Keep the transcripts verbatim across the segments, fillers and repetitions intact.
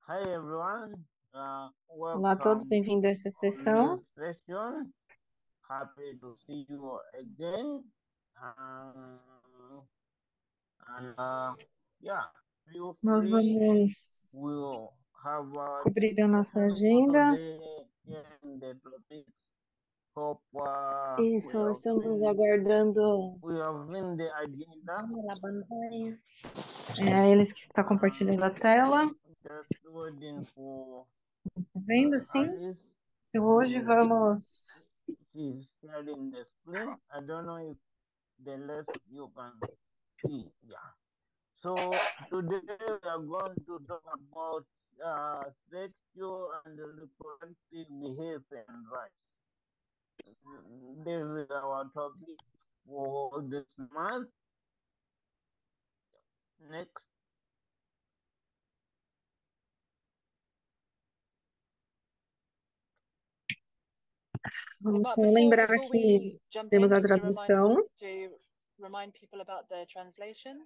Hi everyone, uh, Olá a todos, welcome bem-vindo a essa on this sessão. session. Happy to see you again. Um, and uh, yeah, feel Nós free. vamos We'll have our cobrir a nossa discussion for agenda. today in the topics. Hope uh, E we só have estamos seen aguardando we have seen the agenda. é, eles que estão Uh, compartilhando a tela. just waiting for Tá vendo, sim? Alice Então, hoje to vamos she's sharing the screen. I don't know if the less you can see. Yeah. So today we are going to talk about uh, sexual and reproductive behavior and rights. This is our topic for this month. Next. Vamos But só before lembrar before que we jump temos in, a just to remind tradução. to remind people about the translation.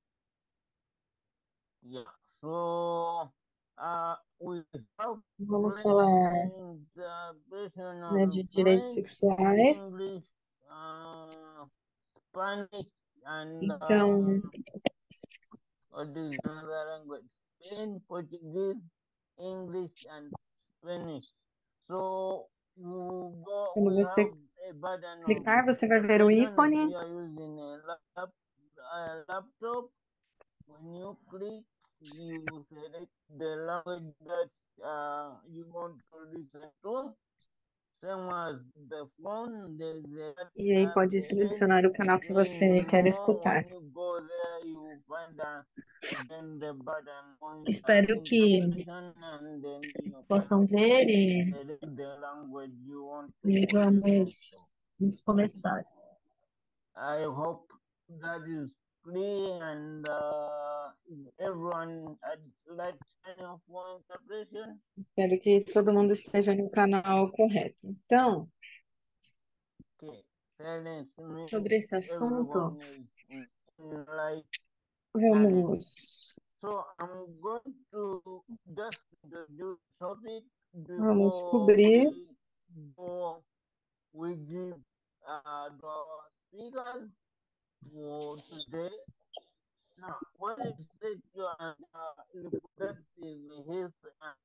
Yeah. So uh, we have Vamos falar, French, uh, né, personal de direitos French, sexuais. English, uh, Spanish, and Então, uh, what is another language? Spain, Portuguese, English, and Spanish. So you go, quando we have você a button of clicar, você vai ver o translation. If ícone. you are using a lap, a laptop, when you click, you select the language that uh, you want to listen to. Same as the phone, there's a E aí button at pode the end selecionar o canal que saying você quer more. escutar. When you go there, you find a, then the button on uh, Espero que interpretation, and then you can possam ver e, select the language you want e to listen to. vamos, vamos começar. I hope that is clear and uh, everyone had like kind of one interpretation. Espero que todo mundo esteja no canal correto. Então, Okay, silence means sobre esse assunto, everyone is in, in like channel. vamos, So I'm going to just introduce topic vamos before cobrir. we go. We give uh, the speakers for today. Now, what is sexual and uh, reproductive health and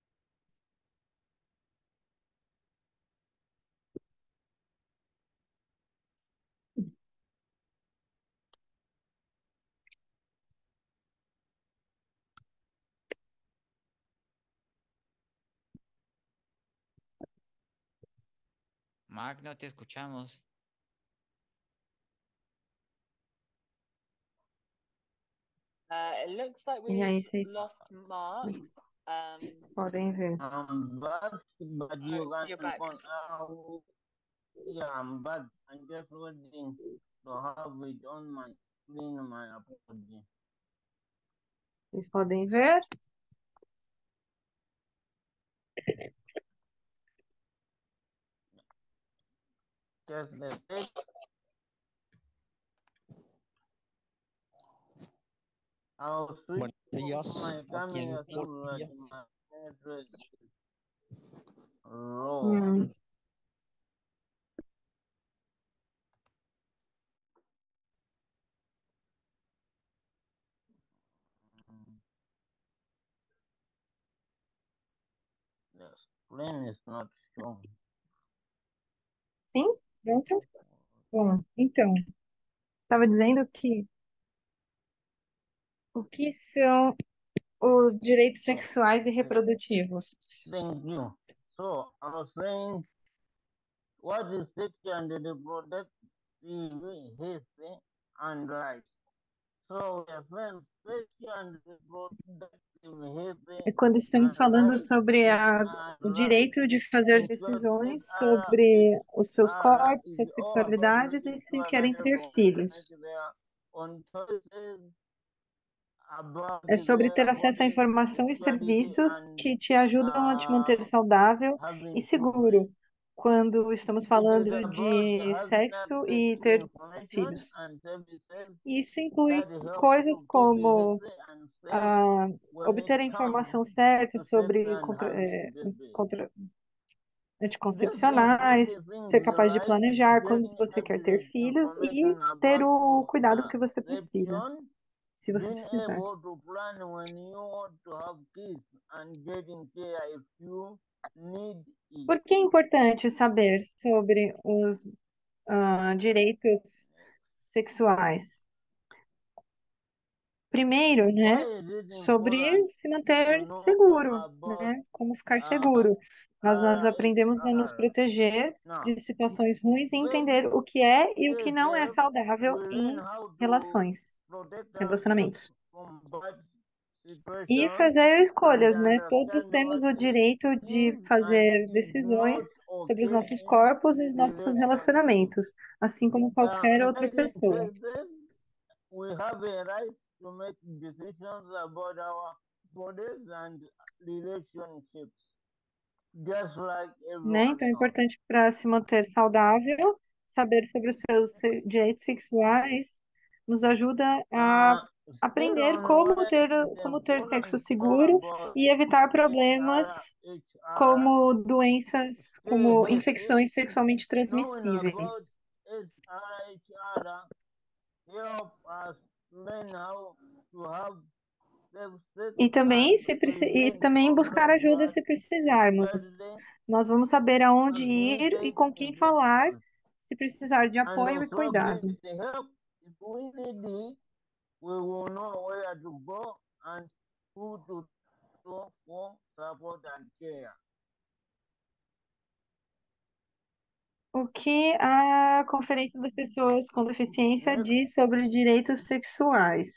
Mark, no te escuchamos. Uh, it looks like E aí we've vocês lost Mark. Um, podem ver. I'm back, but oh, you can you're back. con- uh, yeah, I'm back. I'm just waiting to have it on my screen, my apology. Vocês podem ver. Just the text. I'll switch Buenos días, my aquí en camera so that Colombia. my address is raw. Hum, Mm, the screen is not shown. sim? Pronto? Bom, então, estava dizendo que o que são os direitos sexuais e reprodutivos? Thank you. So I was saying, what is sexual and reproductive health and rights? So we are saying sexual and reproductive É health quando estamos and falando rights sobre is a, and o rights. direito de fazer In short, it decisões are it sobre os seus are corpos, is suas all about sexualidades e making se sure querem that ter everyone make filhos. their own choices about É sobre ter their acesso a body, informação e sexuality, serviços and que te ajudam a te manter uh, saudável e having children. seguro quando estamos It is falando about de having sexo access e to ter information filhos. and services Isso inclui that help coisas you keep como healthy and safe ah, obter a it informação comes certa to sex sobre and contra- é, having babies. contra- This anticoncepcionais, includes things ser capaz de like planejar quando getting você quer ter accurate filhos e information ter about o cuidado que você precisa, contraception, se você being precisar. able to plan when you want to have kids, and getting care if you need it. Por que é importante saber sobre os ah, direitos sexuais? Primeiro, né, Why is it sobre important se to manter know seguro, about né? Como ficar uh, seguro. Nós, nós aprendemos a nos R H R? proteger Now, de situações ruins e when entender o que é e o que we não é safe, saudável we em learn how to relações, protect ourselves relacionamentos. from bad E situations fazer and escolhas, né? Todos understand temos what o direito is de and fazer is decisões not sobre os okay nossos in corpos e os nossos relationships. relacionamentos, assim como Uh, qualquer in outra many pessoa. cases, we have a right to make decisions about our bodies and relationships, just like Né? everyone Então é else. importante para se manter saudável, saber sobre os seus se- direitos sexuais, nos ajuda a Uh, still aprender on como why ter, it's como ter important sexo to know seguro about e evitar problemas H R, como doenças, como infecções sexualmente knowing about transmissíveis. H R help us learn how to have sex E também, and se preci- e prevent também buscar problems ajuda that se precisarmos. sexually Nós vamos saber aonde ir e transmitted com quem falar infections, se precisar de and apoio e also cuidado. get help if we need it. We will know where to go and who to talk for support and care. O que a Conferência das Pessoas com Deficiência Next, diz sobre direitos sexuais?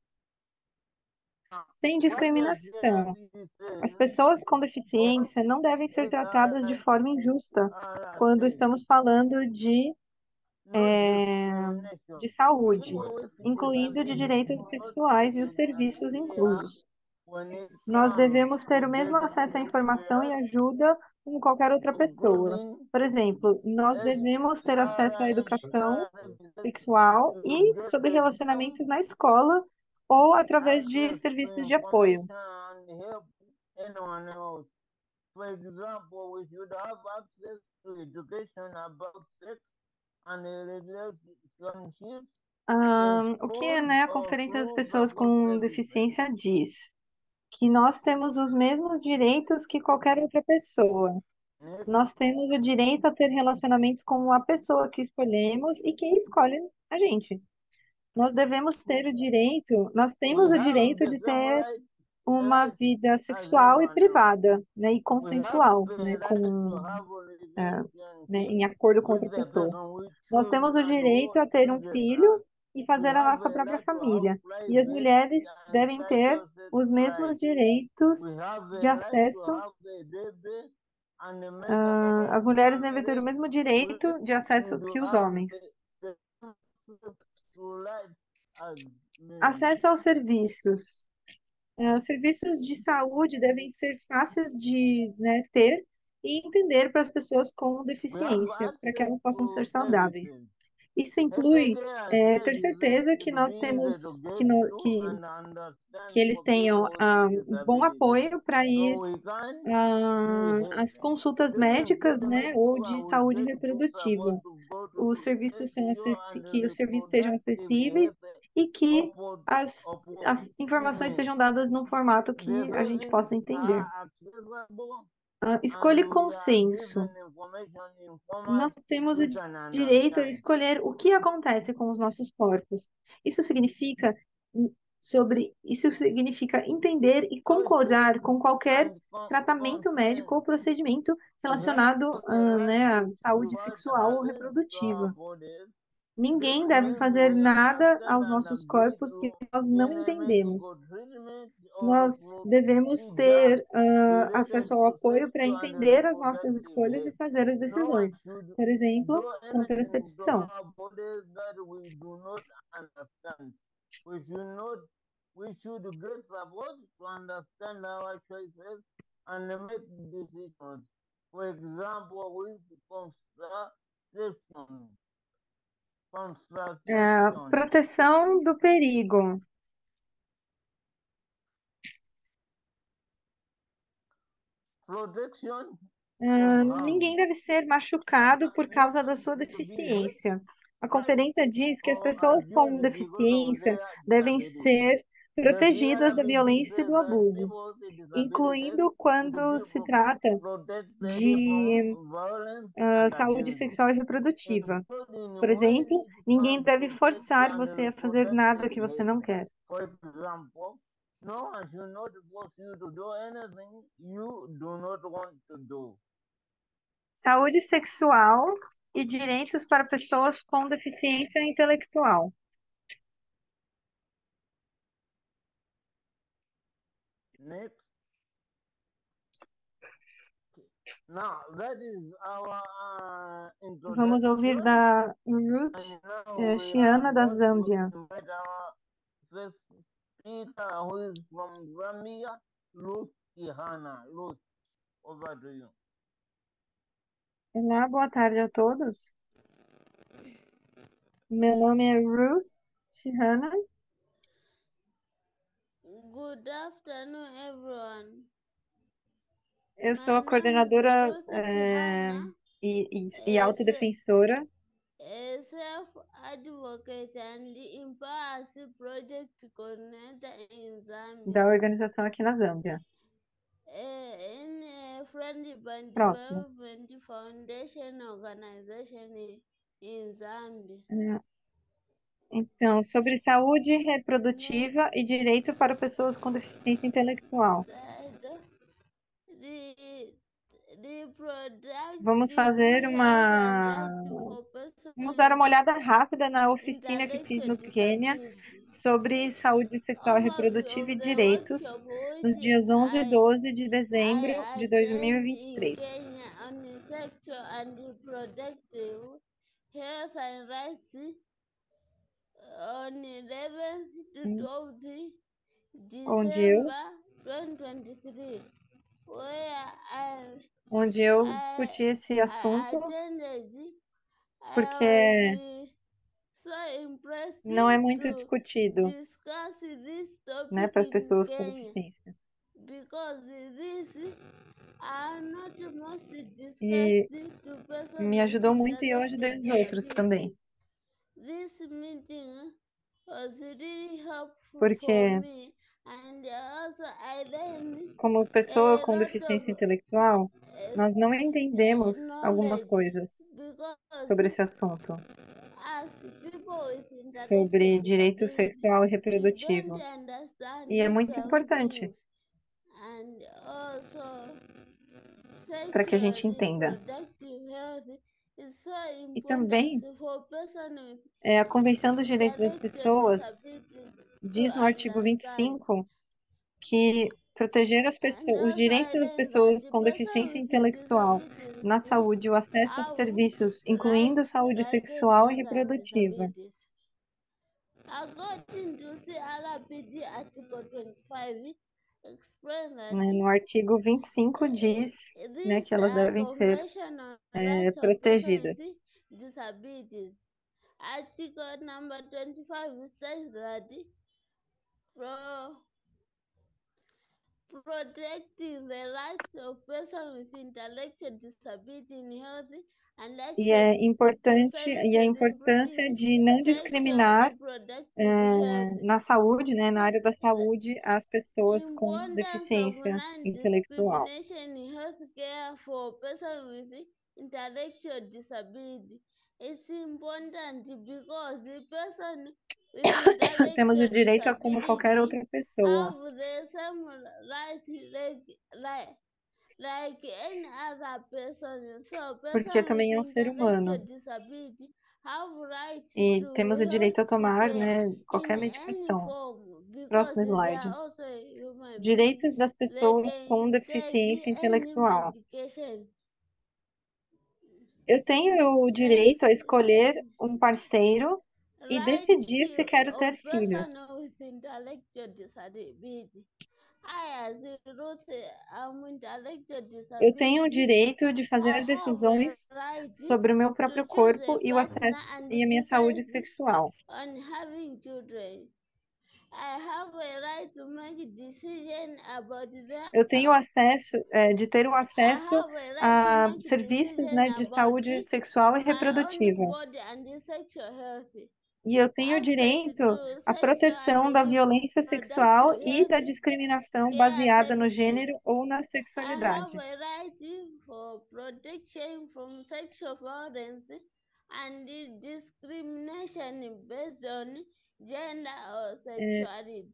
Sem what the discriminação. G R C As says pessoas com about deficiência não devem ser tratadas de forma injusta quando H R estamos falando de, not é, discrimination. de saúde, People with incluindo de disabilities direitos not sexuais e os getting serviços care inclusos. when it Nós comes devemos ter to o mesmo getting acesso à informação e care, ajuda como qualquer outra pessoa. including Por exemplo, nós devemos ter acesso à educação sexual to e get sobre the relacionamentos na escola ou através de access to serviços de apoio. information and help anyone else. For example, we should have access to education about sex and relationships in Ahn, o que, schools né, a or Conferência das through Pessoas support com services. Deficiência diz? Que nós temos os mesmos direitos que qualquer outra pessoa. Next, Nós temos o direito a ter relacionamentos com a pessoa que escolhemos e que escolhe a gente. Nós devemos ter o direito, nós we temos o have direito the de same ter right, uma right vida as sexual e everyone else. privada, né, e We have consensual, the né, right to com, have a ah, né, relationship em acordo com with outra the pessoa. person we Nós choose temos o and direito who a ter um chooses filho us. e We fazer a have nossa a própria right to have família. E as private mulheres and devem ter sexual sex os mesmos life. direitos We have de a right to acesso. have a baby and make ah, our as mulheres devem ter o marriage. mesmo We direito de acesso should que os have homens. the, the to life as men. Acesso aos serviços. Ah, serviços de saúde devem ser fáceis de, né, ter e entender para as pessoas com We have deficiência, para que access elas possam ser to saudáveis. services. Isso inclui Healthcare é, ter services certeza que should nós be temos, easy to que, get no- to que, and que understand eles for tenham people ah, with um bom disabilities, apoio para ir so we can ah, be às helped. consultas It is médicas, important to né, make ou sure de we saúde get good reprodutiva. support to go to Os the serviços são secure acessi- and que os serviços sejam reproductive acessíveis health e que oppor- as, as informações opportunities. sejam dadas num formato The que a gente services possa entender. are accessible Ah, and escolha e we are consenso. given information in Nós format temos o we can direito a understand. escolher o que acontece com os nossos corpos. Isso significa hum, sobre, isso significa entender e concordar com qualquer And con- tratamento médico ou consent. procedimento We have relacionado, the ah, right né, à to saúde provide sexual ou access to our reprodutiva. bodies. This Ninguém deve means fazer we nada understand aos and nossos agree corpos que to nós não any entendemos. medical treatment or Nós devemos procedure ter ah, related acesso ao to apoio para sexual and entender as nossas reproductive escolhas e health. fazer as No one decisões. should Por exemplo, do anything to contracepção. our bodies that we do not understand. We should not. We should get support to understand our choices and make decisions. For example, with contraception. Ah, Contraception. proteção do perigo. protection Ah, of ninguém harm. deve ser machucado por causa da sua Nobody should be hurt deficiência. A by conferência diz que as or pessoas com abused because of deficiência their devem disability. ser The protegidas da violência e do Disabilities and abuso, People with Disabilities incluindo quando should se be trata protected de from violence ah, and saúde abuse, sexual e reprodutiva. including Por when exemplo, it ninguém tries deve to take forçar você a fazer nada unprotected que você não behavior. quer. For example, no one should not force you to do anything you do not want to do. Saúde sexual e direitos para pessoas com deficiência intelectual. Next. Now, that is our uh, Vamos ouvir introduction. da Ruth And now eh, we are Chiana, da going to Zâmbia. invite our first speaker, who is from Zambia, Ruth Ihana. Ruth, over to you. Olá, boa tarde a todos. Meu nome é Ruth Chiana. Good afternoon, everyone. Eu sou My a name is coordenadora Ruth eh, Chihana, e, e, e a, se- autodefensora a self-advocate and empowerment project coordinator in Zambia, da organização aqui na Zâmbia. a- in a Friendship and Próximo. Development Foundation organization in, in Zambia. Eh, Então, sobre saúde reprodutiva Next e direito para pessoas com deficiência intelectual. slide. The, the Vamos productive fazer health and uma. rights for persons Vamos dar uma with olhada rápida na oficina que fiz intellectual no Quênia disability. sobre saúde sexual e Overview reprodutiva e of the direitos workshop nos which dias onze e I doze de dezembro I de dois mil e attend vinte e in três. Kenya on sexual and reproductive health and rights on eleventh to Hum, twelfth Onde eu, December twenty twenty-three, where I onde eu I discuti esse I assunto, attended. I porque was so impressed não é muito to discutido, discuss this né, topic para as in pessoas com Kenya deficiência. because these are not most discussed E to persons me with ajudou muito e eu intellectual ajudei os outros também, disabilities. This meeting was really helpful for porque me, and also I learned como pessoa a com lot deficiência of intelectual, uh, nós não uh, entendemos algumas knowledge coisas sobre because esse assunto, as people with intellectual sobre direito disability, sexual e we don't reprodutivo. understand E é muito some importante things, and also para que a sexual gente entenda. reproductive health is so E important também, for person with é, a Convenção dos Direitos das intellectual Pessoas disabilities to diz no artigo vinte e understand. cinco que proteger as And pessoas, os also direitos I das learned that pessoas the com person deficiência with intelectual na disabilities saúde e o acesso a have serviços, rights incluindo saúde like any sexual e other reprodutiva. disabilities. According to C R P D Article twenty-five, explains that Né? No artigo vinte e cinco diz, uh, né, this que elas uh, devem ser Convention on é, Rights of Persons protegidas. with Disabilities. Article number twenty-five says that pro protecting the rights of persons with intellectual disability in health and E access é to importante, e a services importância including de não sexual discriminar reproductive health. é, na saúde, né, na área da saúde, as pessoas com Importance of deficiência intelectual. non-discrimination in healthcare for persons with intellectual disability. It's important because the person with Temos o intellectual direito a como qualquer disability outra pessoa, have the same rights like, like, like any other person. So porque person with também é um ser intellectual humano. disability have rights E to temos o direito a health tomar, care né, in qualquer any medicação. form because Próximo they slide. are also a human being. Direitos das They pessoas com can take deficiência any intelectual. medication. Eu tenho o direito a escolher um parceiro e Right decidir se quero of ter filhos. person with intellectual disability. I, as Ruth, am intellectual Eu tenho o disability. direito de I fazer have decisões a right sobre o meu to próprio choose corpo a e o partner acesso and e a minha saúde decide sexual. on having children. I have a right to make decision about their Eu tenho acesso, é, de ter o I acesso have a right to a make serviços, decision né, de about saúde sexual e my own reprodutiva. body and the sexual health. E eu tenho Access direito to à sexual proteção da and violência sexual reproductive e da health discriminação care baseada no services. gênero ou na I have sexualidade. a right for protection from sexual violence and discrimination based on gender or sexuality.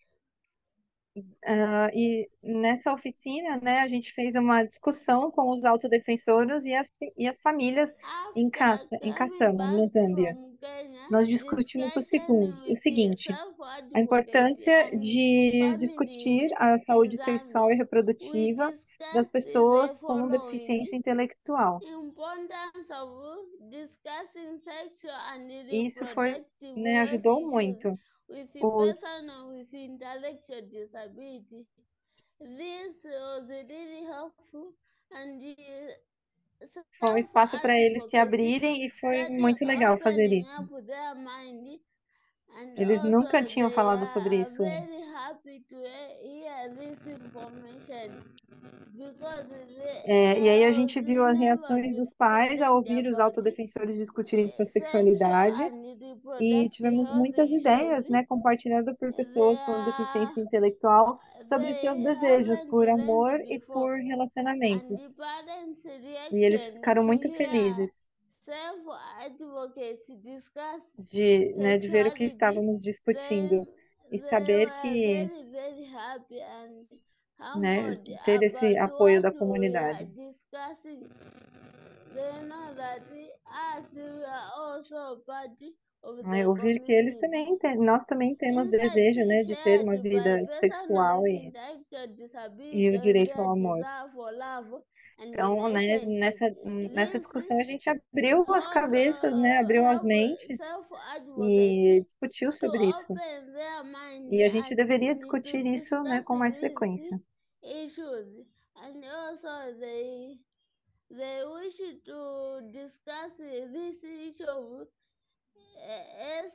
Ah, e nessa oficina, né, a gente fez uma discussão com os autodefensores e as, e as famílias em Caça, After em coming Caçama, back na Zâmbia. from Kenya, Nós discutimos o, discussion segundo, o with the seguinte: a self-advocate importância and de discutir families a in saúde sexual e Zambia. We reprodutiva das discussed pessoas the com deficiência following: intelectual. importance of discussing sexual and E isso foi, reproductive né, health ajudou issues muito. with Os, persons with intellectual disability. This was really helpful and the foi um espaço para eles se self-advocacy abrirem e foi started muito legal fazer opening isso. up their mind, and Eles nunca also tinham they falado sobre are isso very antes. happy to he- hear this information because they, É, e aí a there gente was viu as never reações dos before pais ao knowledge ouvir os about autodefensores discutirem sua uh, sexual sexualidade and e reproductive tivemos health muitas ideias, issues. né, compartilhadas por They pessoas com are deficiência intelectual sobre seus they desejos haven't por amor learned e before, por and the relacionamentos. parents' E eles reaction ficaram to muito hear felizes self-advocates discuss de, né, de ver o que sexuality, estávamos discutindo then e they saber were que, very, very happy and né, humbled ter esse about apoio what da we are comunidade. discussing. They know that us we are also part of Né, the ouvir que eles community. também têm, nós também temos Insights desejo, né, de ter uma shared by vida persons sexual with e, intellectual e disability o and direito their ao amor. desire for love and Então, né, relationship. nessa, nessa This discussão a gente abriu as also cabeças, né, abriu as help mentes self-advocacy e discutiu to sobre isso. open their mind E a gente and deveria to discutir isso, né, discuss com mais these frequência. issues. And also they they wish to discuss this issue as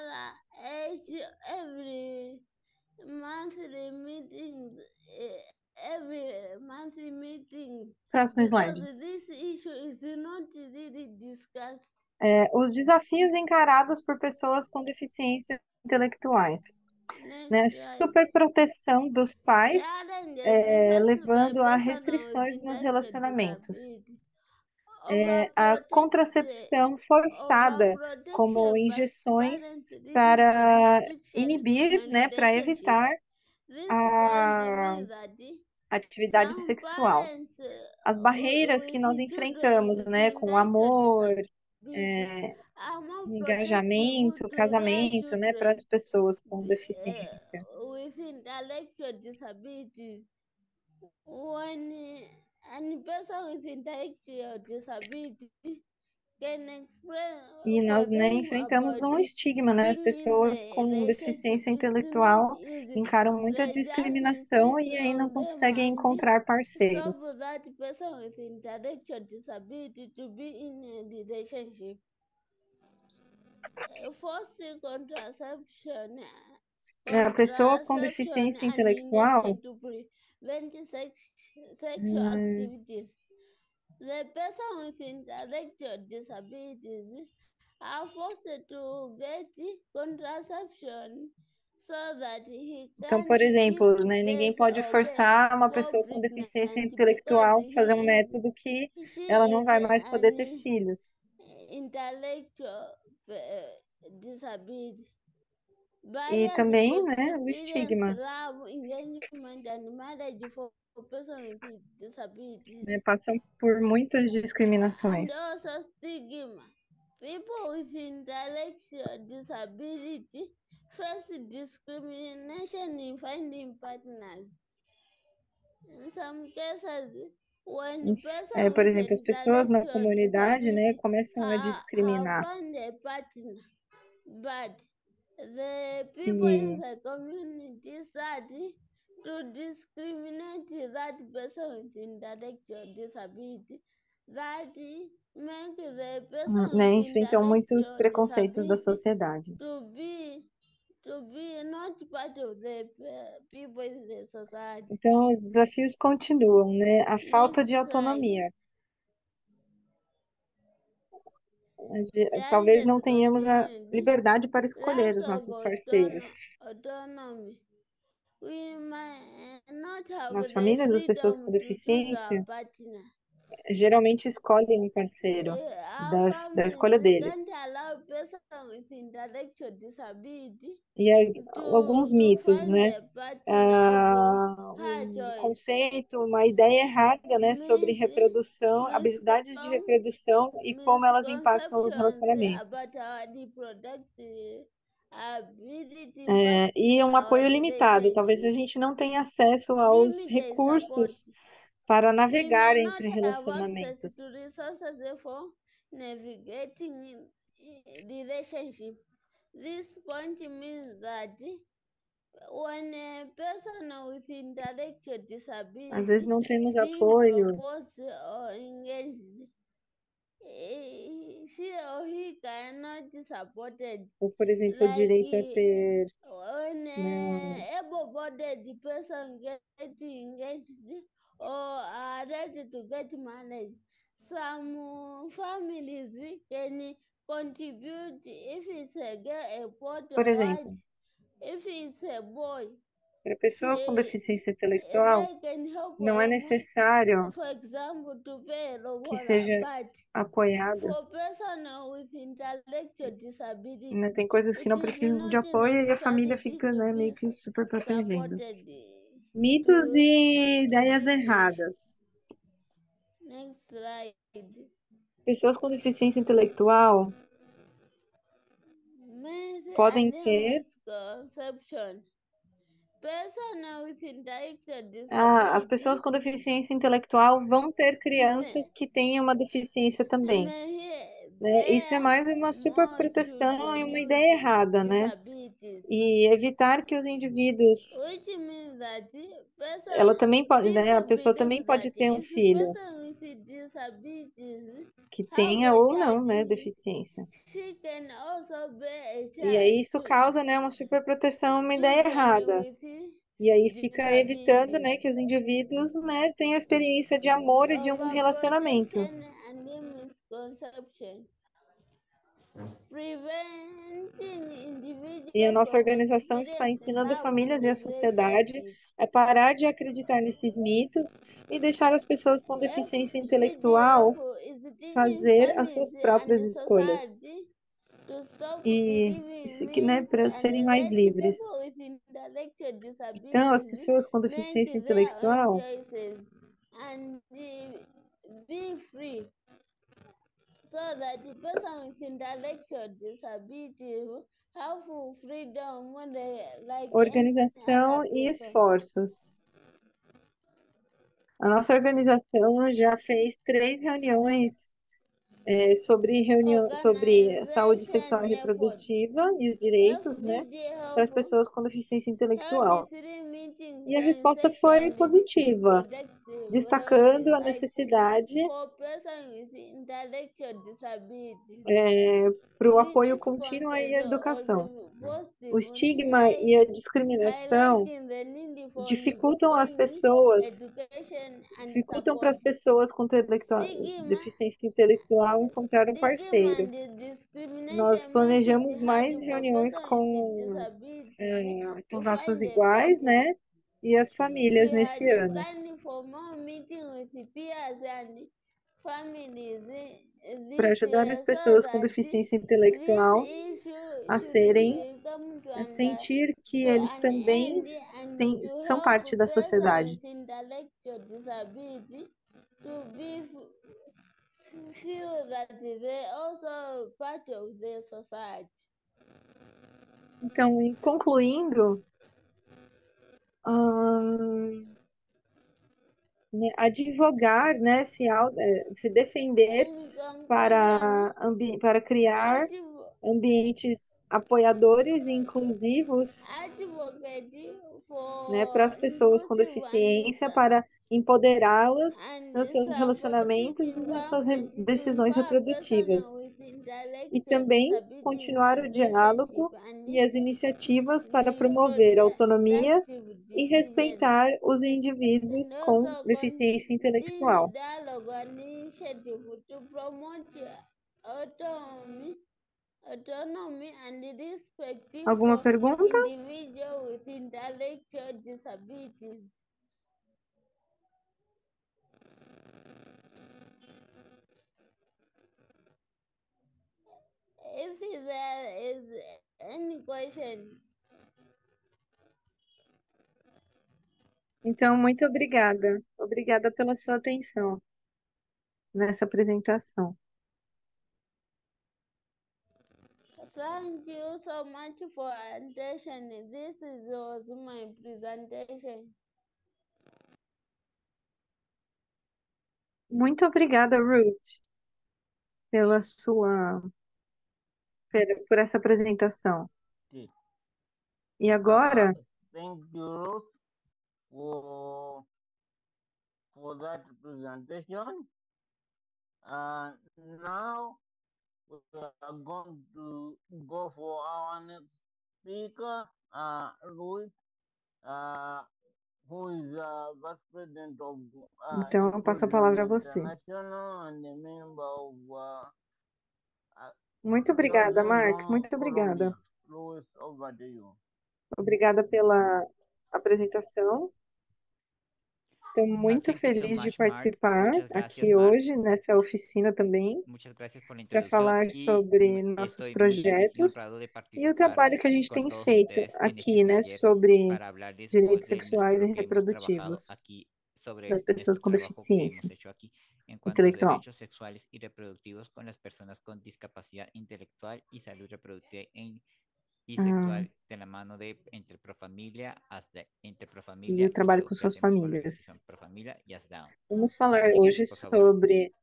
every monthly meetings, eh, every monthly meetings, Próximo because slide. this issue is not really discussed. É, os desafios encarados por pessoas com deficiências intelectuais. Né? Next slide. Superproteção dos pais, Challenges é, faced by levando a persons with restrições nos intellectual relacionamentos. disability. É, a Overprotect, contracepção forçada, como overprotection by injeções parents leading para to restriction inibir, and né, para relationship. evitar This point a means that atividade some sexual. parents As uh, barreiras que with nós the children enfrentamos, with né, com o intellectual amor, disability é, are more protective engajamento, to their casamento, né, para children as pessoas com deficiência. uh, with intellectual disabilities. When uh, any person with intellectual disability can explain E for nós, né, them enfrentamos about um estigma, né? As being in pessoas a com relationship, deficiência it's not intelectual easy. encaram muita They just discriminação insist e aí não on them conseguem and encontrar parceiros. stop that person with intellectual disability to be in a relationship. Uh, Forced contraception, É, a pessoa com contraception deficiência and intelectual, injection to prevent sex, sexual hum, activities. The person with intellectual disabilities are forced to get contraception so that he então, can't por give exemplo, né, ninguém birth pode or get forçar uma fall pessoa com deficiência pregnant because intelectual a fazer um he método que is she ela não is vai mais poder ter an filhos. intellectual uh, disability. E Barriers também, to né, o experience estigma, love, engagement, and marriage for persons with disabilities. né, passam por muitas And discriminações. also stigma. People with intellectual disability face discrimination in finding partners. In some cases, when É, person por with exemplo, as pessoas na intellectual comunidade, né, disability começam a ha- have discriminar. found a partner, but the people in E the community start to discriminate that person with intellectual disability, that make the hum, person né, with enfrentam muitos intellectual preconceitos da disability sociedade. to be to be not part of the pe- people in the society. Então, os desafios continuam, né? A falta Next de slide. autonomia. A ge- Talvez não Challenges tenhamos a continued. liberdade para escolher Lack os of nossos parceiros. autono- autonomy. We might not have Nas the famílias das pessoas com freedom to choose our deficiência, partner. geralmente escolhem um parceiro Eh, Our da, da families escolha they deles. can't allow person with intellectual disability E aí, to, alguns to mitos, find né? a partner Ah, of her um choice. conceito, uma ideia errada, né, sobre Mis- reprodução, habilidades de reprodução e como elas impactam os misconceptions relacionamentos. about our reproductive ability É, e impacting um our apoio limitado. Talvez a relationship. gente não tenha acesso aos Limited recursos support. para We navegar may not entre have access relacionamentos. to resources for navigating in in relationship. This point means that when a person with intellectual Às vezes disability não temos being apoio, proposed or engaged, eh, she or he cannot be supported. ou, por exemplo, o Like direito a eh, ter, when né, a able-bodied person get engaged or are ready to get married, some uh, families can contribute if it's a girl, a boy por or what, exemplo, if it's a boy, para a pessoa com say, deficiência intelectual, they can help não é him, necessário for example, to pay a que lobola, seja but apoiada, for person with intellectual disability, né? Tem coisas que it não is precisam de not apoio e a família necessary fica, to né, be meio que super protegendo. supported. Mitos To e ideias finish. erradas. Next slide. Pessoas com deficiência intelectual Myth podem and ter, misconception. Person with intellectual ah, as pessoas disability com deficiência intelectual vão ter crianças may, que têm uma deficiência também, may né? Isso é bear mais uma more to superproteção e uma produce ideia errada, né? disabilities, E evitar que os indivíduos, which means that ela person também pode, né? A people pessoa também believe pode that ter um if filho person with disabilities que have tenha a ou child, não, né, deficiência. she can also bear a E aí child isso to causa, né, uma superproteção, uma ideia children errada. with E aí fica evitando, disabilities. né, que os indivíduos, né, tenham a experiência de amor e de um relacionamento. Overprotection and misconception. Preventing E a individual nossa from organização está experiencing ensinando as love in famílias e a sociedade relationship. a parar de acreditar nesses mitos e deixar as pessoas com deficiência F D F intelectual is teaching fazer as suas families próprias and escolhas society to stop e, believing se- né, myths para and serem mais let livres. people with intellectual Então, as disabilities pessoas com make deficiência their own intelectual, choices and be free. So that the person with intellectual disability have full freedom when they like any other organização e person. esforços. A nossa organização já fez três reuniões é, sobre, reunião, sobre saúde sexual Organization e effort. reprodutiva e os direitos, né, F B D para as help pessoas com deficiência held intelectual. three meetings E a on resposta sexual foi and positiva, reproductive destacando health a rights necessidade for persons with intellectual disability. é, para o Three apoio contínuo e a responses educação. was O positive, estigma e a discriminação highlighting the need for dificultam as ongoing pessoas, education and dificultam para support. as pessoas com intelectua- Stigma, deficiência intelectual encontrar um stigma parceiro. and Nós discrimination make it planejamos hard mais for reuniões persons with com, disabilities é, com to nossos find a iguais, partner. né? E as We famílias nesse had ano, planned for more meetings with peers and families eh, para this ajudar as year so pessoas com that this deficiência intelectual issue a should serem, be come to, a under, sentir que to eles an também end and têm, to são help parte da persons sociedade. with intellectual disability to be feel that they also part of the society. Então, em concluindo, hum, né, advogar, né, se, au- eh, se defender In conclusion, para, ambi- para criar adv- ambientes apoiadores e inclusivos, advocate né, para for as pessoas com inclusive and deficiência, para empoderá-las and nos seus supporting relacionamentos e nas suas re- environment to decisões empower persons reprodutivas. with E intellectual também disabilities continuar o in relationship diálogo e and as iniciativas para promover autonomia reproductive e decisions, respeitar os and indivíduos com also deficiência continue intelectual. dialogue and initiative to promote autonomy, autonomy and respect Alguma for pergunta? individuals with intellectual disabilities. If there is any question, Então, muito obrigada. Obrigada pela sua atenção nessa apresentação. thank you so much for attention. This is- was my presentation. Muito obrigada, Ruth, pela sua, por, por essa apresentação. Okay. E Uh, agora, thank you, Ruth, for for that presentation. Uh, now we are going to go for our next speaker, uh, Ruth, uh, who is uh, Vice President of uh, então eu passo a palavra a Inclusion você. International and a member of uh, uh, Muito obrigada, Children Mark. Zone Muito obrigada. Colombia. Ruth, over to you. Obrigada pela apresentação. Estou Uh, muito thank you so feliz de much, Mark. participar Muchas gracias, aqui Mark. hoje nessa oficina também Muchas gracias por la para introducción falar y sobre me- nossos estoy muy feliz y projetos honrado de e o participar trabalho que a gente con tem todos feito ustedes en este aqui, né, taller sobre para hablarles direitos de nuestro, sexuais e lo que hemos trabajado reprodutivos aquí, sobre das pessoas nuestro com trabajo que hemos deficiência hecho aquí en cuanto a intelectual. derechos sexuales y reproductivos con las personas con discapacidad intelectual y salud reproductiva en- y Ah, sexual de la mano de entre Profamilia, Asda- entre e Profamilia o y trabalho lo com que suas hacemos con la famílias. asociación Profamilia y Asdown. Vamos falar Siguiente, hoje por favor. sobre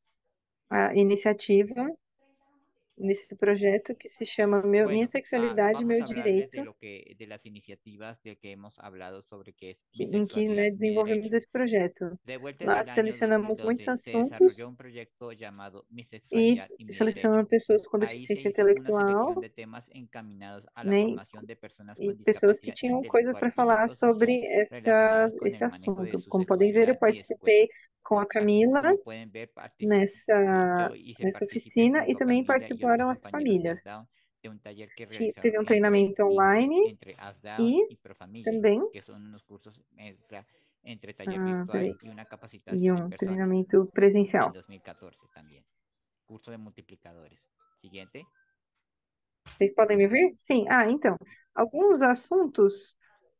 a iniciativa nesse projeto que se chama Meu, Minha Bueno, ah, Sexualidade, vamos Meu a hablarles de Direito, lo que, de las iniciativas de que hemos hablado sobre qué es que, mi em que, né, sexualidad, mi desenvolvemos derecho. esse projeto. De vuelta en Nós el año selecionamos muitos dos mil doce se desarrolló assuntos un proyecto llamado Mi e Sexualidad y Mi selecionamos Derecho. pessoas com Ahí se deficiência hizo una selección intelectual, de temas encaminados a la né, formación de personas e con pessoas que discapacidad tinham coisas intelectual para y falar psicosocial sobre essa, relacionadas con esse el manejo de assunto. su Como podem ver, eu sexualidad y de su cuerpo. participei com a Aquí, Camila como pueden ver, partici- nessa, yo hice nessa partícipe oficina e junto a também Camila y otros participaram as compañeros de famílias. ASDAO de un taller que Ti- realizaron Teve um entre, treinamento in- online entre ASDAO e y Profamilia, também, que son unos cursos mezcla entre taller ah, virtual peraí, y una e capacitación en um persona treinamento en presencial. dos mil catorce también. Curso de multiplicadores. Siguiente. Vocês podem me ver? Sim. Ah, então, alguns assuntos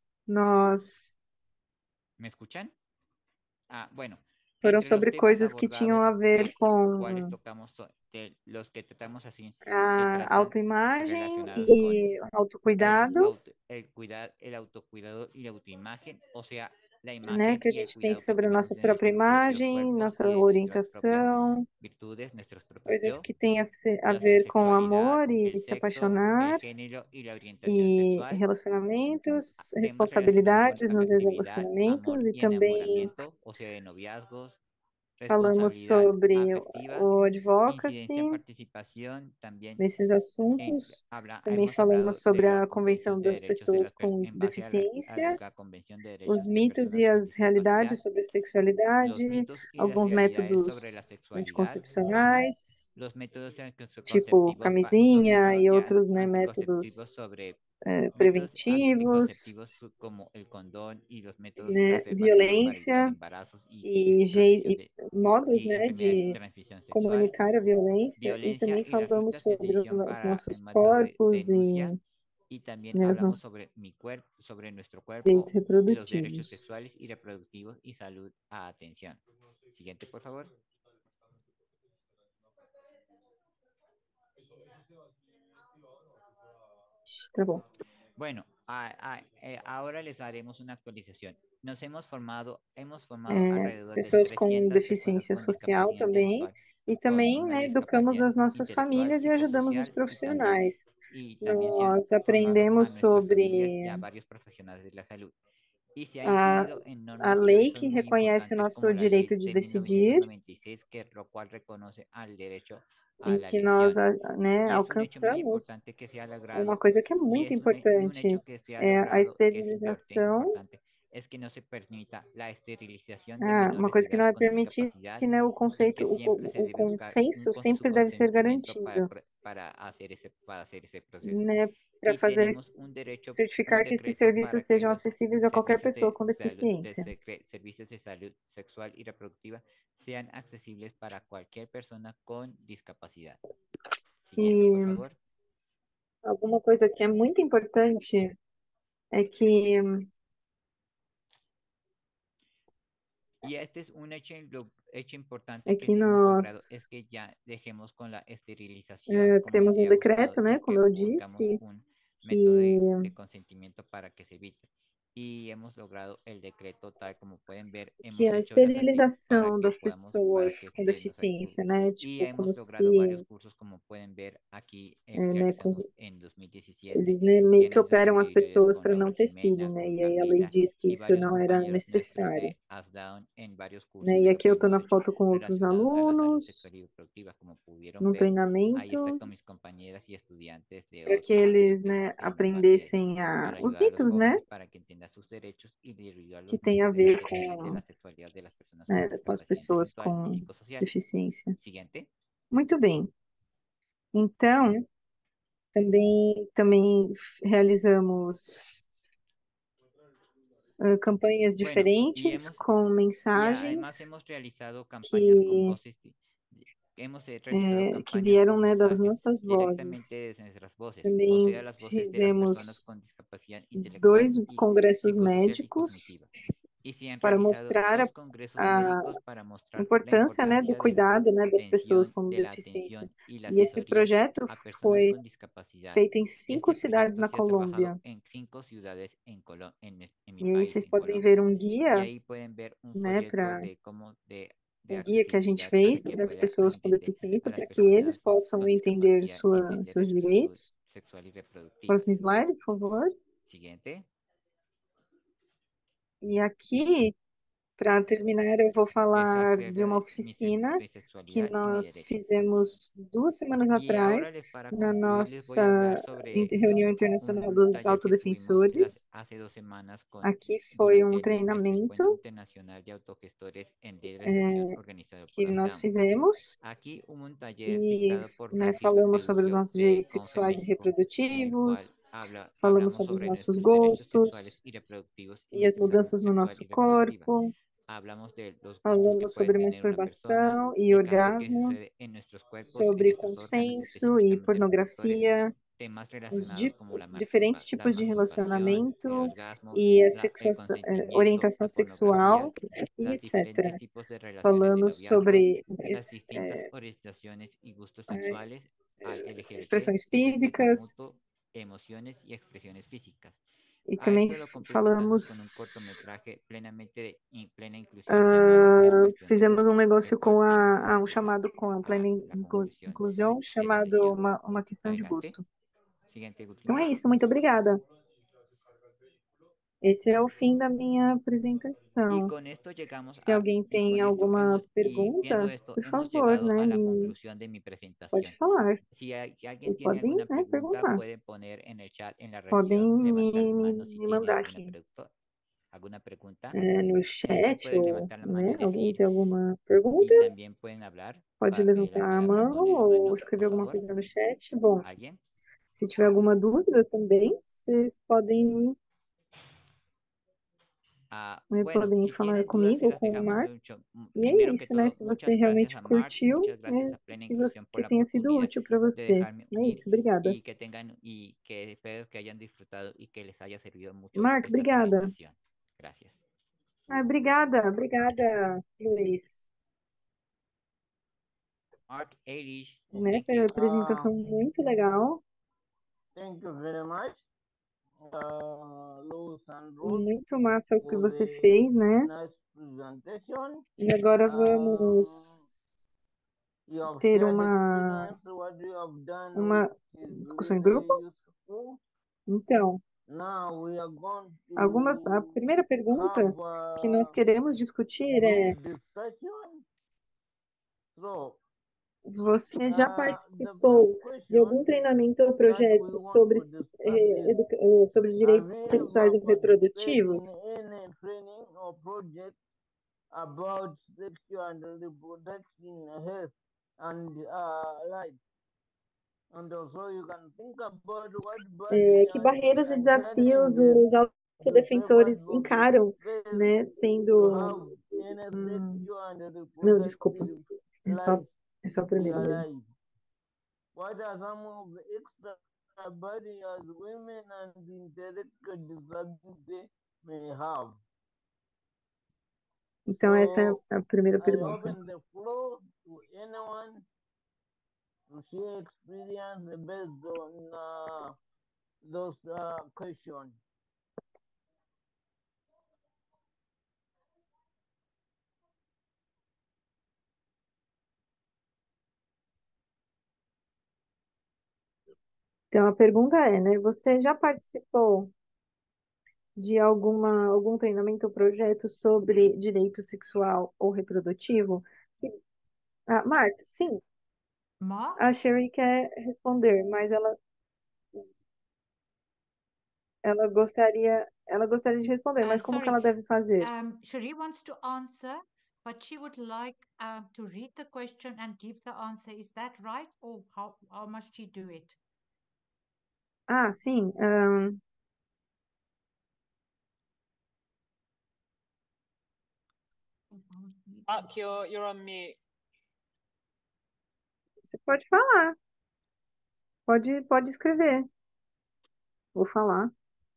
nós ¿Me escuchan? Ah, bueno. foram Entre los sobre temas coisas que tinham abordados, a ver cuales com tocamos, so- de los que tratamos así, se a tratan autoimagem relacionados con e el, autocuidado, auto, el, cuidar, el autocuidado y la autoimagen, o sea, la né, imagen que a y el gente tem cuidado que sobre a tenemos nossa de própria nuestros propios imagem, cuerpos nossa y de nuestras propias orientação, virtudes, nuestros propios coisas yo, que têm a, se- a la ver com sexualidad, amor el e se sexo, el apaixonar, género y la orientación e sexual, relacionamentos, temas relacionados con responsabilidades nos afectividad, relacionamentos amor e y também enamoramiento, o sea, de noviazgos, falamos responsabilidad sobre afectiva, o incidencia en advocacy participación también. nesses En, assuntos. habla, Também hemos falamos hablado de sobre la a Convención Convenção de das Derechos de Pessoas las Per- com en base a la, a Deficiência, la Convención de os Derechos de mitos Personas e con as realidades Discapacidad, sobre a los sexualidade, mitos y las alguns realidades sobre la métodos sexualidad, anticoncepcionais, los métodos tipo anticonceptivos, ba- los camisinha métodos e ya outros, né, anticonceptivos métodos sobre eh, métodos preventivos, anticonceptivos su- como el condón y los métodos né, preservativos para evitar violência embarazos y e, jei- transmisión e de modos, y né, enfermedades de de transmisión sexual, comunicar a violência e violencia também y las falamos rutas de sobre decisión os para el nossos método de corpos denuncia e, y también né, os hablamos nossos sobre mi cuerpo, sobre nuestro direitos cuerpo y los derechos reprodutivos. sexuales y reproductivos y salud a atención. Siguiente, por favor. Tá bom. Bueno, a- a- eh, ahora les haremos una actualización. Nos hemos formado, hemos formado É, alrededor de pessoas com trescientas personas deficiência con social discapacidad também, intelectual, e con também, una né, educamos discapacidad as nossas intelectual, famílias e ajudamos os psicosocial y también, profissionais. y también se han Nós formado a aprendemos nuestras familias y sobre a varios profesionales de la salud. y se ha a, incidido en a normas que hoy lei que son muy reconhece importantes nosso como la direito ley de de decidir mil novecientos noventa y seis, que lo cual reconoce al derecho a em la que nós, elección. a- né, Y es un hecho muy alcançamos importante que se ha uma logrado, coisa que é y muito es un, he- y un importante, hecho que se ha é a logrado, que es impor- esterilização. importante, es que no se permita la esterilización de Ah, uma menores coisa de que não edad é con permitida, discapacidad que né, o y conceito, que o, siempre se o, o debe buscar un consenso con- su sempre deve ser consentimiento para, garantido, el pro- para hacer ese, para hacer ese proceso. né, para Y fazer tenemos un derecho, un certificar que esses decreto serviços para que sejam los acessíveis a qualquer servicios pessoa de com salud, de deficiência. secre- servicios de salud sexual y reproductiva sean accesibles para cualquier persona con discapacidad. Siguiente, por E favor. alguma coisa que é muito importante é que Y este es un hecho, lo- hecho importante é que que sí hemos logrado, nós es que ya dejemos con la esterilización, eh, como temos se um ha buscado, decreto, né, y como que eu buscamos disse, un método de, que de consentimiento para que se evite. Y hemos logrado el decreto tal como pueden ver, que hemos a hecho las actividades para esterilização que das podamos, para pessoas que com se nos ayude. deficiência, né, Y tipo, como hemos logrado varios se cursos, como pueden ver aquí, eh, é, né, com- realizamos en dos mil diecisiete, eles, né, meio que llenos de operam as similitudes pessoas con para não Laura ter filho, Jimena, né, con e aí a lei Camila diz que y isso varios não era compañeros nuestros necessário. de ASDAON en varios cursos Né? E que aqui eu estou hemos na hecho foto com outros relacionados a la salud alunos, sexual y reproductiva, como pudieron num ver. Ahí está treinamento, con mis compañeras y estudiantes de para que otros eles, de, né, de unas materias aprendessem a, para os ayudar a los mitos, né, jóvenes para que entiendan sus derechos y derribar que los tem a mitos de la ver sexualidad, de com, la sexualidad de las personas con né, com as discapacidad pessoas intelectual y com psicosocial. deficiência. Siguiente. Muito bem. Então, também, também realizamos ah, campanhas Bueno, y diferentes hemos com y mensagens además hemos realizado campañas con que, voces, di- di- hemos eh, realizado eh, que campañas vieram, con né, das mensajes nossas directamente vozes. desde nuestras voces, o Também sea, las voces de las personas fizemos con discapacidad dois intelectual y congressos psicosocial y médicos cognitiva. Y se han para realizado mostrar a, dos congresos a médicos para mostrar la importância, né, do importancia de la cuidado, né, das pessoas atención, com de la deficiência. atención y la E esse asesoría projeto a personas foi con discapacidad. feito em cinco Este cidades proyecto na se ha trabajado Colômbia. en cinco ciudades en, Colo- en, es- en mi E aí país, vocês en podem Colombia. ver um Y guia, ahí pueden ver un né, folleto para de cómo de, de um guia que a gente accesibilidad fez para que para as pueda pessoas com entender deficiência, a las para que eles personas possam con entender discapacidad, sua, entender seus de su salud direitos. sexual y reproductiva. Próximo slide, por favor. Siguiente. E aqui, para terminar, eu vou Es falar acerca de uma de mi, se- oficina mi que sexualidad y mi nós derecho. fizemos duas semanas Y ahora, atrás les, para na concluir, les voy a hablar nossa sobre reunião un internacional dos taller que tuvimos las- autodefensores. hace dos semanas con, Aqui foi durante um el, nuestro encuentro treinamento internacional de autogestores en libre elección organizado por que nós ASDAON. fizemos Aquí hubo un taller e, dictado por né, Francisca falamos sobre os Perullo nossos de direitos CONFE sexuais e México, en el cual reprodutivos, habla, falamos hablamos sobre os sobre nossos nuestros derechos sexuales gostos y reproductivos y e as nuestra salud mudanças no sexual nosso y reproductiva. corpo. Hablamos de los gustos que Falamos puede sobre tener una persona, masturbação e el cambio que orgasmo, sucede en nuestros cuerpos, en sobre nuestros órganos, consenso e específicamente reproductores, pornografia, temas os relacionados di- como la, diferentes masturba- la tipos de masturbación, el relacionamento orgasmo, e a la, el sexua- eh, consentimiento, orientação la pornografía, sexual e los diferentes etcétera. tipos de relaciones de Falamos noviazgos, sobre las es- distintas eh, orientaciones y gustos eh, sexuales al L G B T, expressões el respeto físicas mutuo, emociones y expresiones físicas. e A também esto lo f- complementamos con un falamos, cortometraje plenamente de in- plena inclusión llamado ah, La cuestión del fizemos um gusto, el negócio cual com tenemos a, que a um llegar chamado com a a plena la inclu- conclusión inclusão de la chamado sesión. uma, uma questão de Adelante. gosto. Siguiente, Então Gutlin. é isso, muito obrigada. Esse é o fim da minha Y apresentação. con esto llegamos Se a, alguém y tem con esto alguma hemos, y viendo pergunta, esto, por hemos favor, llegado né, a la me conclusión de mi pode presentación. falar. Si hay- si alguien Vocês tiene podem, alguna né, pregunta, perguntar. puede poner en el chat, en la Podem reacción, me, levantar la me, mano si me tiene mandar alguna, aqui, pregunta, alguna pregunta. é, no Aquí chat pueden ou, levantar la mano né, y alguém decir, tem alguma y pergunta, también pueden hablar. pode Pa- eh, la levantar a palabra mão poner ou mano, escrever por alguma favor. coisa no chat. Bom, ¿Alguien? se tiver alguma dúvida também, vocês podem, Ah, né, bueno, podem si falar tienen dudas, se comigo ou las com o dejamos Mark. mucho. M- E é Primero que isso, né? todo, Se você muchas gracias realmente a Mark, curtiu, muchas gracias é a Plena que, você, Inclusión por que la tenha sido oportunidad útil para de você. dejarme É unir isso, obrigada. y que tengan y que espero que hayan disfrutado y que les haya servido mucho Mark, esta obrigada. presentación. Gracias. Ah, obrigada, obrigada, Luiz, Mark Eilish, né, thank pela you. apresentação Uh, muito legal, thank you very much, uh, Luz and Ruth, muito massa o que for você the fez, né? nice presentation. E agora Um, vamos you have ter shared uma, experience, what you have done, uma which is discussão em really grupo. useful. Então, now we are going Alguma, a to primeira pergunta have que nós a queremos discutir é: group discussion. So, você já uh, the participou first de algum question treinamento ou that we projeto want sobre, to discuss eh, is, educa- eh, sobre direitos have you sexuais ever ou participated reprodutivos? in any training or project about sexual and reproduction health and uh, rights? And also you can think about what Eh, que barriers barreiras e and desafios challenges os the autodefensores papers will encaram, face né, to tendo... have any Hum, sexual and não, desculpa, reproductive é só, rights é só o primeiro mesmo. realized. What are some of the extra barriers women and intellectual disability may have? Então, essa é So a primeira I pergunta. open the floor to anyone to share experience based on uh, those uh, questions. Então, a pergunta é, né, você já participou de alguma, algum treinamento ou projeto sobre direito sexual ou reprodutivo? Que- Ah, Marta, sim, Mark? a Sherry quer responder, mas ela, ela gostaria, ela gostaria de responder, Uh, mas como que sorry, ela deve fazer? um, Cherie wants to answer, but she would like um, to read the question and give the answer. Is that right? Or how, how must she do it? Ah, sim, ahn, Mark, you're you're on mute. você pode falar, pode, pode escrever. Vou falar.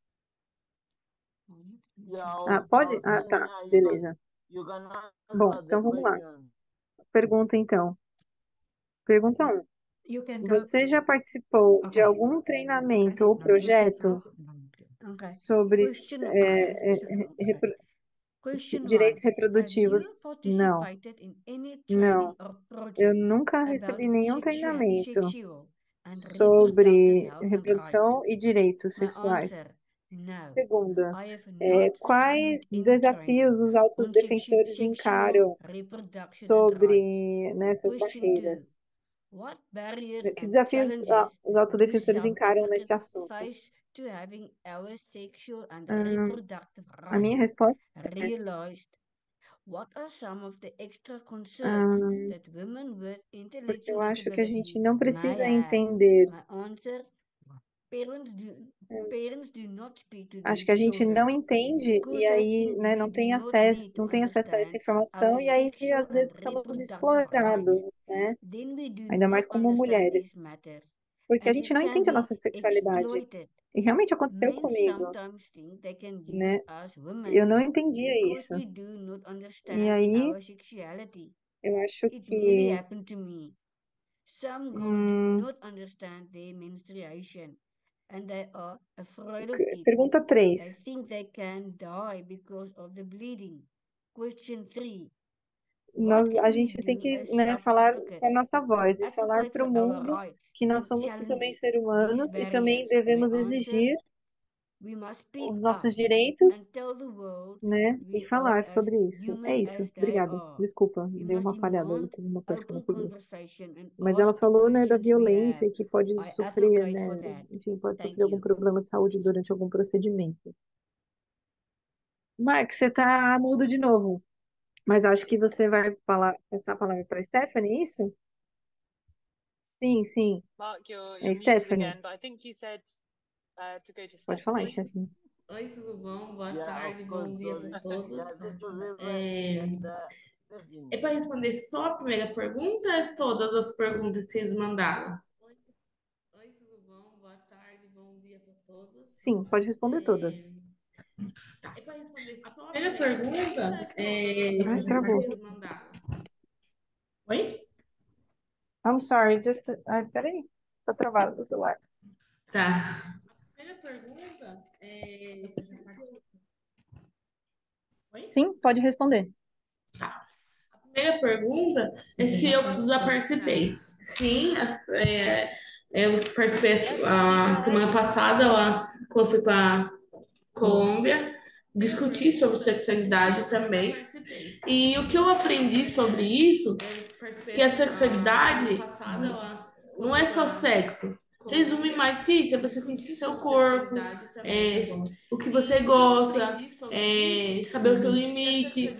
Yeah, I Ah, was, I pode? was Ah, saying, tá, yeah, you can beleza. you can Bom, answer the então vamos lá. question. Pergunta então. Pergunta um. You can go. Você já participou de Okay. algum Okay. treinamento ou No, question projeto five. Okay. sobre Question é, five. é, This is- é, okay. repro- Question direitos one. Have you reprodutivos? Não, participated in any não. training or Eu project nunca about recebi nenhum sexua- treinamento sexual and reproductive sobre health and rights? reprodução e direitos My sexuais. answer, no. Segunda, I have é, not quais received any desafios training os on autodefensores sexu- encaram sexual reproduction and rights. sobre nessas Question two. barreiras? What barriers Que and desafios ah, challenges os do autodefensores some encaram nesse advocates assunto? face to having our sexual and Hum, reproductive a minha rights resposta é realized? What are some of the extra concerns hum, that women with porque intellectual eu acho que a gente disability não may precisa have? entender. My answer, parents do, hum, parents do not speak to Acho their que a gente não children entende because e they aí, think né, we não do tem not acesso, need to não tem acesso a essa understand informação our e aí sexual às vezes and somos reproductive explorados, rights. né? Then we do Ainda mais not como understand these mulheres, matters porque a and gente we não can entende a be nossa sexualidade. exploited. E realmente aconteceu Men comigo, sometimes think they can use né? us Eu women não entendia because isso. we do not E understand aí our sexuality. eu acho It really que happened to me. Some girls do hum, not understand their menstruation and they are afraid of c- it. pergunta They três. think they can die because of the bleeding. Question three. Nós, What can a we gente tem do que, as né, falar com a self-advocates nossa to voz e falar advocate para o for our mundo rights que nós and somos também challenge seres these humanos e também barriers? My devemos answer, exigir we must speak os up nossos and direitos, tell the world né, that e we are falar as sobre isso. É human isso. as they Obrigada. are. Desculpa, We deu must uma falhada ali, demand teve uma parte que eu não open peguei. conversation and Mas ela ask the falou, né, da questions we violência have. e que pode I sofrer, advocate for né, that. enfim, pode Thank sofrer algum you. problema de saúde durante algum procedimento. Mark, você tá mudo de novo, mas acho que você vai falar, passar a palavra para Stephanie, é isso? Sim, sim. Mark, you're É you're muted Stephanie. again, but I think you said uh, to go to Pode falar, Stephanie. Stephanie. Oi, tudo bom? Boa Yeah, of tarde, course, bom dia para sorry. todos. Yeah, this is very É, and uh, Stephanie. é para responder só a primeira pergunta ou é todas as perguntas que vocês mandaram? Oi, oi, tudo bom? Boa tarde, bom dia para todos. Sim, pode responder É, todas. tá, é para responder só a primeira pergunta é, Ai, que travou. vocês mandaram. Oi? I'm sorry, just... Ai, peraí. Tá travado o celular. Tá. A primeira pergunta é. se- se- Oi? Sim, pode responder. Tá. A primeira pergunta é se eu já participei. Sim, as- é, Eu participei a semana passada, lá, quando eu fui para Colômbia, discuti sobre sexualidade também. E o que eu aprendi sobre isso, que a sexualidade não é só sexo. Resume mais que isso, é você sentir seu corpo, é, o que você gosta, é, saber o seu limite.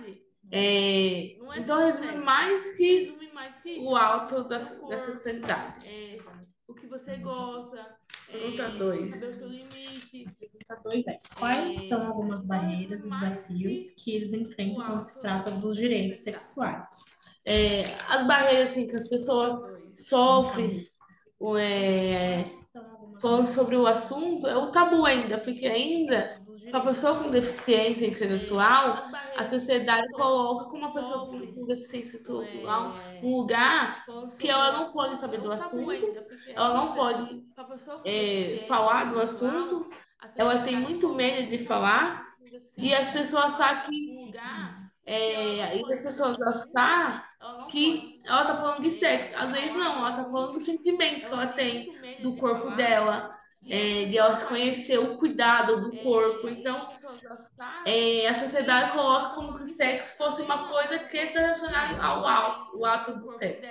É, então resume mais que o alto da, da sexualidade. O que você gosta, pergunta dois. Saber o seu limite. Pergunta dois é: quais são algumas barreiras e desafios que eles enfrentam quando se trata dos direitos sexuais? É, as barreiras assim, que as pessoas sofrem, é, falando sobre o assunto, é o tabu ainda, porque ainda, para a pessoa com deficiência intelectual, a sociedade coloca como uma pessoa com, com deficiência intelectual um lugar que ela não pode saber do assunto, ela não pode é, falar do assunto, ela tem muito medo de falar, e as pessoas sabem que é, e as pessoas acham que ela tá falando de sexo. Às vezes não, ela tá falando do sentimento que ela tem do corpo dela, é, de ela conhecer o cuidado do corpo. Então, é, a sociedade coloca como se o sexo fosse uma coisa que se relacionada ao ato, o ato do sexo.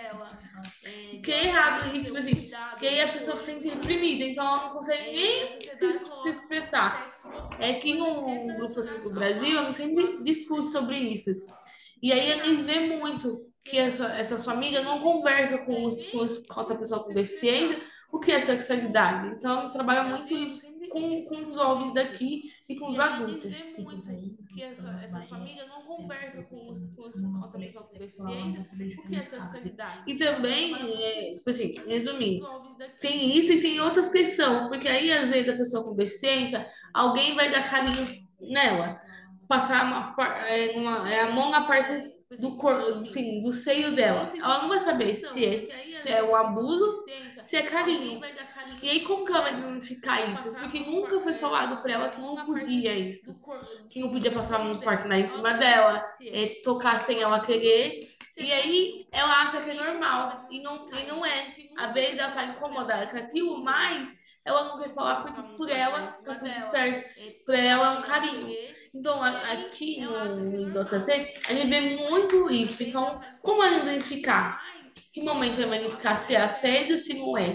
Que é errado isso, tipo assim, que aí a pessoa se sente reprimida, então ela não consegue nem se, se expressar. É que no grupo assim, do Brasil, a gente sempre discute sobre isso. E aí eles veem muito que essa, essa sua amiga não conversa com, os, com, os, com essa pessoa com deficiência o que é sexualidade. Então, a gente trabalha muito isso com, com os jovens daqui e com os adultos. E também, que essa, essa família não conversa com, os, com, os, com essa pessoa com deficiência o que é sexualidade. E também, é, tipo assim, resumindo, tem isso e tem outras questões, porque aí, às vezes, a pessoa com deficiência, alguém vai dar carinho nela, passar uma, é, uma, é, a mão na parte do corpo, assim, do seio dela. Ela não vai saber se é, se é um abuso, se é carinho. E aí, como que ela vai identificar isso? Porque nunca foi falado pra ela que não podia isso. Que não podia passar a mão parte na em cima dela, é, tocar sem ela querer. E aí, ela acha que é normal. E não, e não é. Às vezes, ela tá incomodada com aquilo, mas ela não quer falar porque por ela tá tudo certo. Pra ela é um carinho. Então, aqui no J C, a gente vê muito isso. Então, como ela identificar? Que momento ela vai identificar se é assédio ou se não é?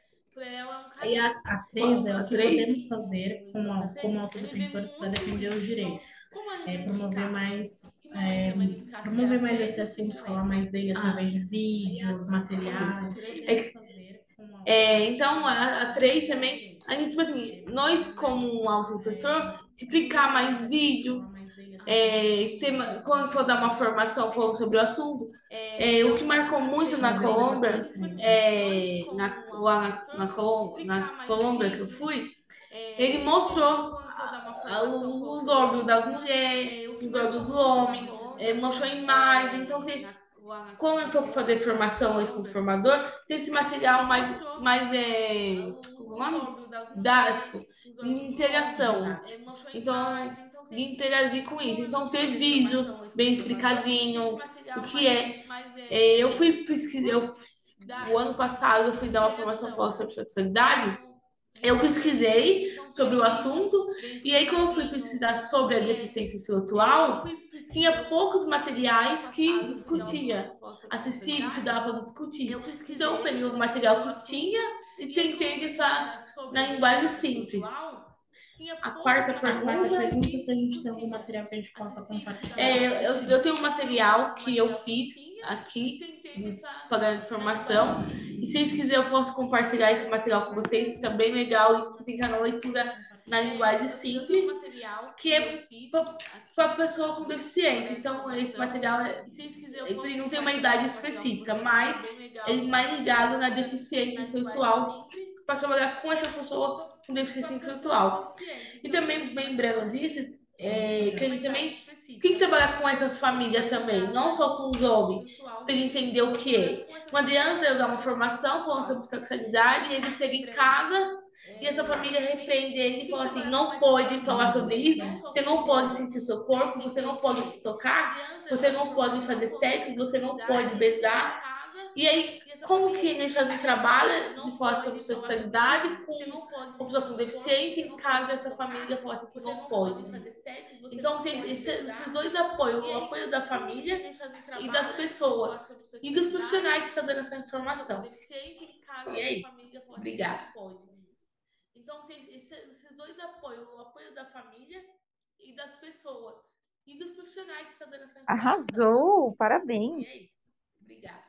E a, a três é o que podemos fazer como, como autodefensores para defender os direitos. É promover mais, é, promover mais esse assunto, falar mais dele através de vídeos, materiais. É, é, então, a, a três também, a gente, tipo assim, nós como autodefensor, replicar mais vídeo, é, ter, quando for dar uma formação falando sobre o assunto, é, o que marcou muito na Colômbia, é, na, lá na, na, Colômbia, na Colômbia que eu fui, ele mostrou a, a, os órgãos das mulheres, os órgãos do homem, é, mostrou imagem. Então, tem, quando eu for fazer formação hoje com formador, tem esse material mais, mais é, como é o nome? Didático, de interação. Então, de interagir com isso. Então, ter vídeo bem explicadinho, o que é. é eu fui pesquisar, eu, o ano passado eu fui dar uma formação falando sobre sexualidade. Eu pesquisei sobre o assunto, e aí, quando eu fui pesquisar sobre a deficiência intelectual, tinha poucos materiais que discutia, acessível, que dava para discutir. Então, eu peguei o material que tinha e tentei deixar na linguagem simples. A quarta pergunta, a quarta pergunta é se a gente tem algum material que a gente possa compartilhar. É, eu, eu tenho um material que eu fiz aqui, pagando informação. E se vocês quiserem, eu posso compartilhar esse material com vocês, que é bem legal e fica na leitura na linguagem simples, que é para pessoa com deficiência. Então, esse material é, ele não tem uma idade específica, mas ele é mais ligado na deficiência intelectual, para trabalhar com essa pessoa com deficiência intelectual. E também, lembrando disso, é, que a gente também tem que trabalhar com essas famílias também, não só com os homens, para ele entender o que é. Não adianta eu dar uma formação falando sobre sexualidade e ele chega em casa e essa família arrepende ele e fala assim: não pode falar sobre isso, você não pode sentir seu corpo, você não pode se tocar, você não pode fazer sexo, você não pode beijar. E aí, como que a gente trabalha de falar sobre sexualidade com com pessoa com deficiência em caso essa família falasse que não pode? Então, tem esses, esses dois apoios, o apoio da família e das pessoas, e dos profissionais que estão dando essa informação. E é isso. Obrigada. Então, tem esses, esses dois apoios, o apoio da família e das pessoas, e dos profissionais que estão dando essa informação. Arrasou, E parabéns. é isso. Obrigada.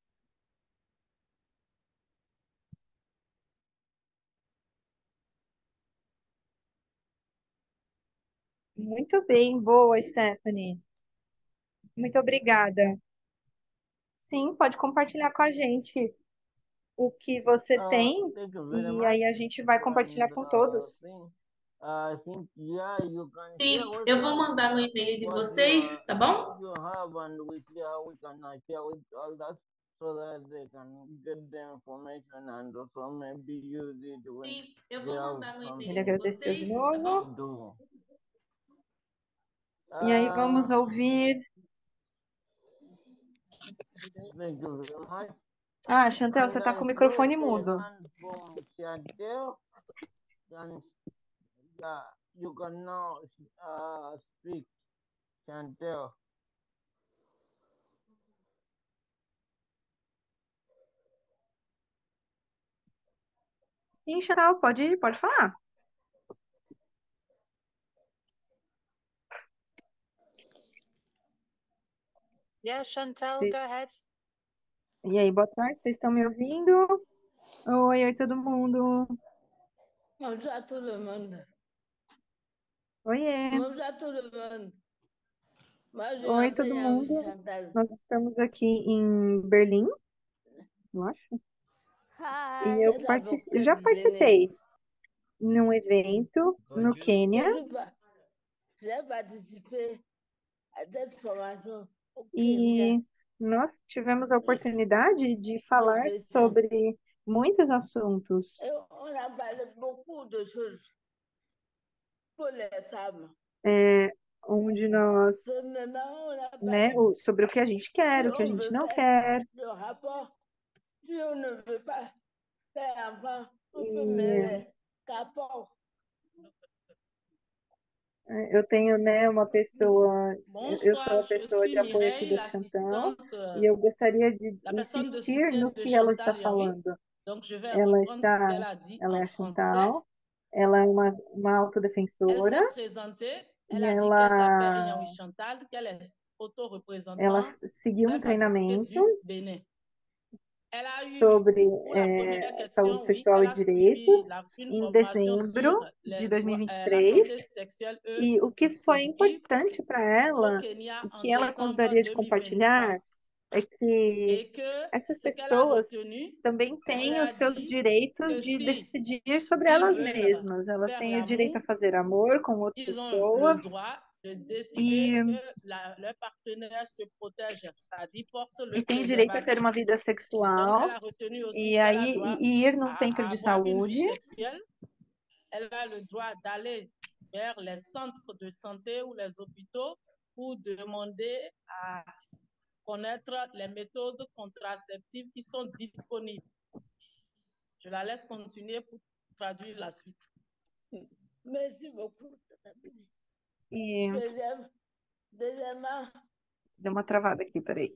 Muito bem, boa, Stephanie. Muito obrigada. Sim, pode compartilhar com a gente o que você Uh, tem thank you very e much. aí a gente vai compartilhar And com uh, todos. thing, uh, I think yeah, you can Sim, share with eu vou us mandar no e-mail de what you vocês, uh, tá bom? what you have, and we see how we can uh, share with others so that they can get the information and also maybe use it when Sim, eu they vou have mandar no something Ele e-mail de agradeceu de vocês, tá novo. bom? to do. E aí vamos Uh, ouvir. thank you very much. Ah, Chantel, você And está I com o saw microfone a mudo. hand from Chantel. And yeah, you can now uh, speak, Chantel. Sim, Chantel, pode, pode falar. Yeah, Chantal, Vocês- go ahead. E aí, boa tarde, vocês estão me ouvindo? Oi, oi, todo mundo. Bonjour à tout le monde. Oiê. Bonjour à tout le monde. Moi, je Oi, m'appelle todo Yahweh mundo. Chantal. Nós estamos aqui em Berlim, eu acho. Ah, E eu c'est partici- avocat já de Bénin. participei num evento no Bonjour. Quênia Je suis pas- J'ai participé à cette formation au e Kenya. nós tivemos a oportunidade de falar Deux ans. sobre muitos assuntos, Et on a parlé beaucoup de choses pour les femmes. é, onde nós, Premièrement, on a né, parlé o- sobre o que a gente quer, si o que a on gente veut não faire quer. le rapport, si on ne veut pas faire enfant, on peut E mêler rapport. é, eu tenho, né, uma pessoa, eu eu sou a Bonsoir, je pessoa de suis apoio aqui Mireille, da Chantal, l'assistante, e euh, eu gostaria de la personne de insistir soutien no de que ela está Chantal Yerry. falando. Donc, je vais Ela reprendre ce está, qu'elle a dit ela é en a français. Chantal, ela é uma, uma Elle autodefensora s'est présentée, e elle a dit qu'elle s'appelle ela, Inyawi Chantal, qu'elle est ela auto-représentante, seguiu um chef advocate treinamento du Bénin. Elle a eu, sobre pour la première é, question, saúde oui, sexual elle e a suivi direitos la, une em formation dezembro sur de les dois mil e droits, vinte e euh, la três. santé sexuelle E o que foi reproductive importante para au ela Kenya e en que ela décembre gostaria de deux mille compartilhar vingt-trois. é que Et que essas ce qu'elle a pessoas retenu, também elle têm os a seus dit direitos que de si decidir sobre ils elas veulent mesmas. Elas faire têm o direito a l'amour, fazer amor com outras ils ont le pessoas droit de décider e, que la- leur partenaire se protège, c'est-à-dire porte le e têm direito a ter préservatif. uma vida Donc, elle sexual a retenu aussi e qu'elle a aí droit e, e ir num à, centro à de avoir une vie saúde. sexuelle. Elle a le droit d'aller vers les centres de santé ou les hôpitaux pour demander à connaître les méthodes contraceptives qui sont disponibles. Je la laisse continuer pour traduire la suite. Merci beaucoup. E Deuxième, deuxièmement, deu uma travada aqui, peraí.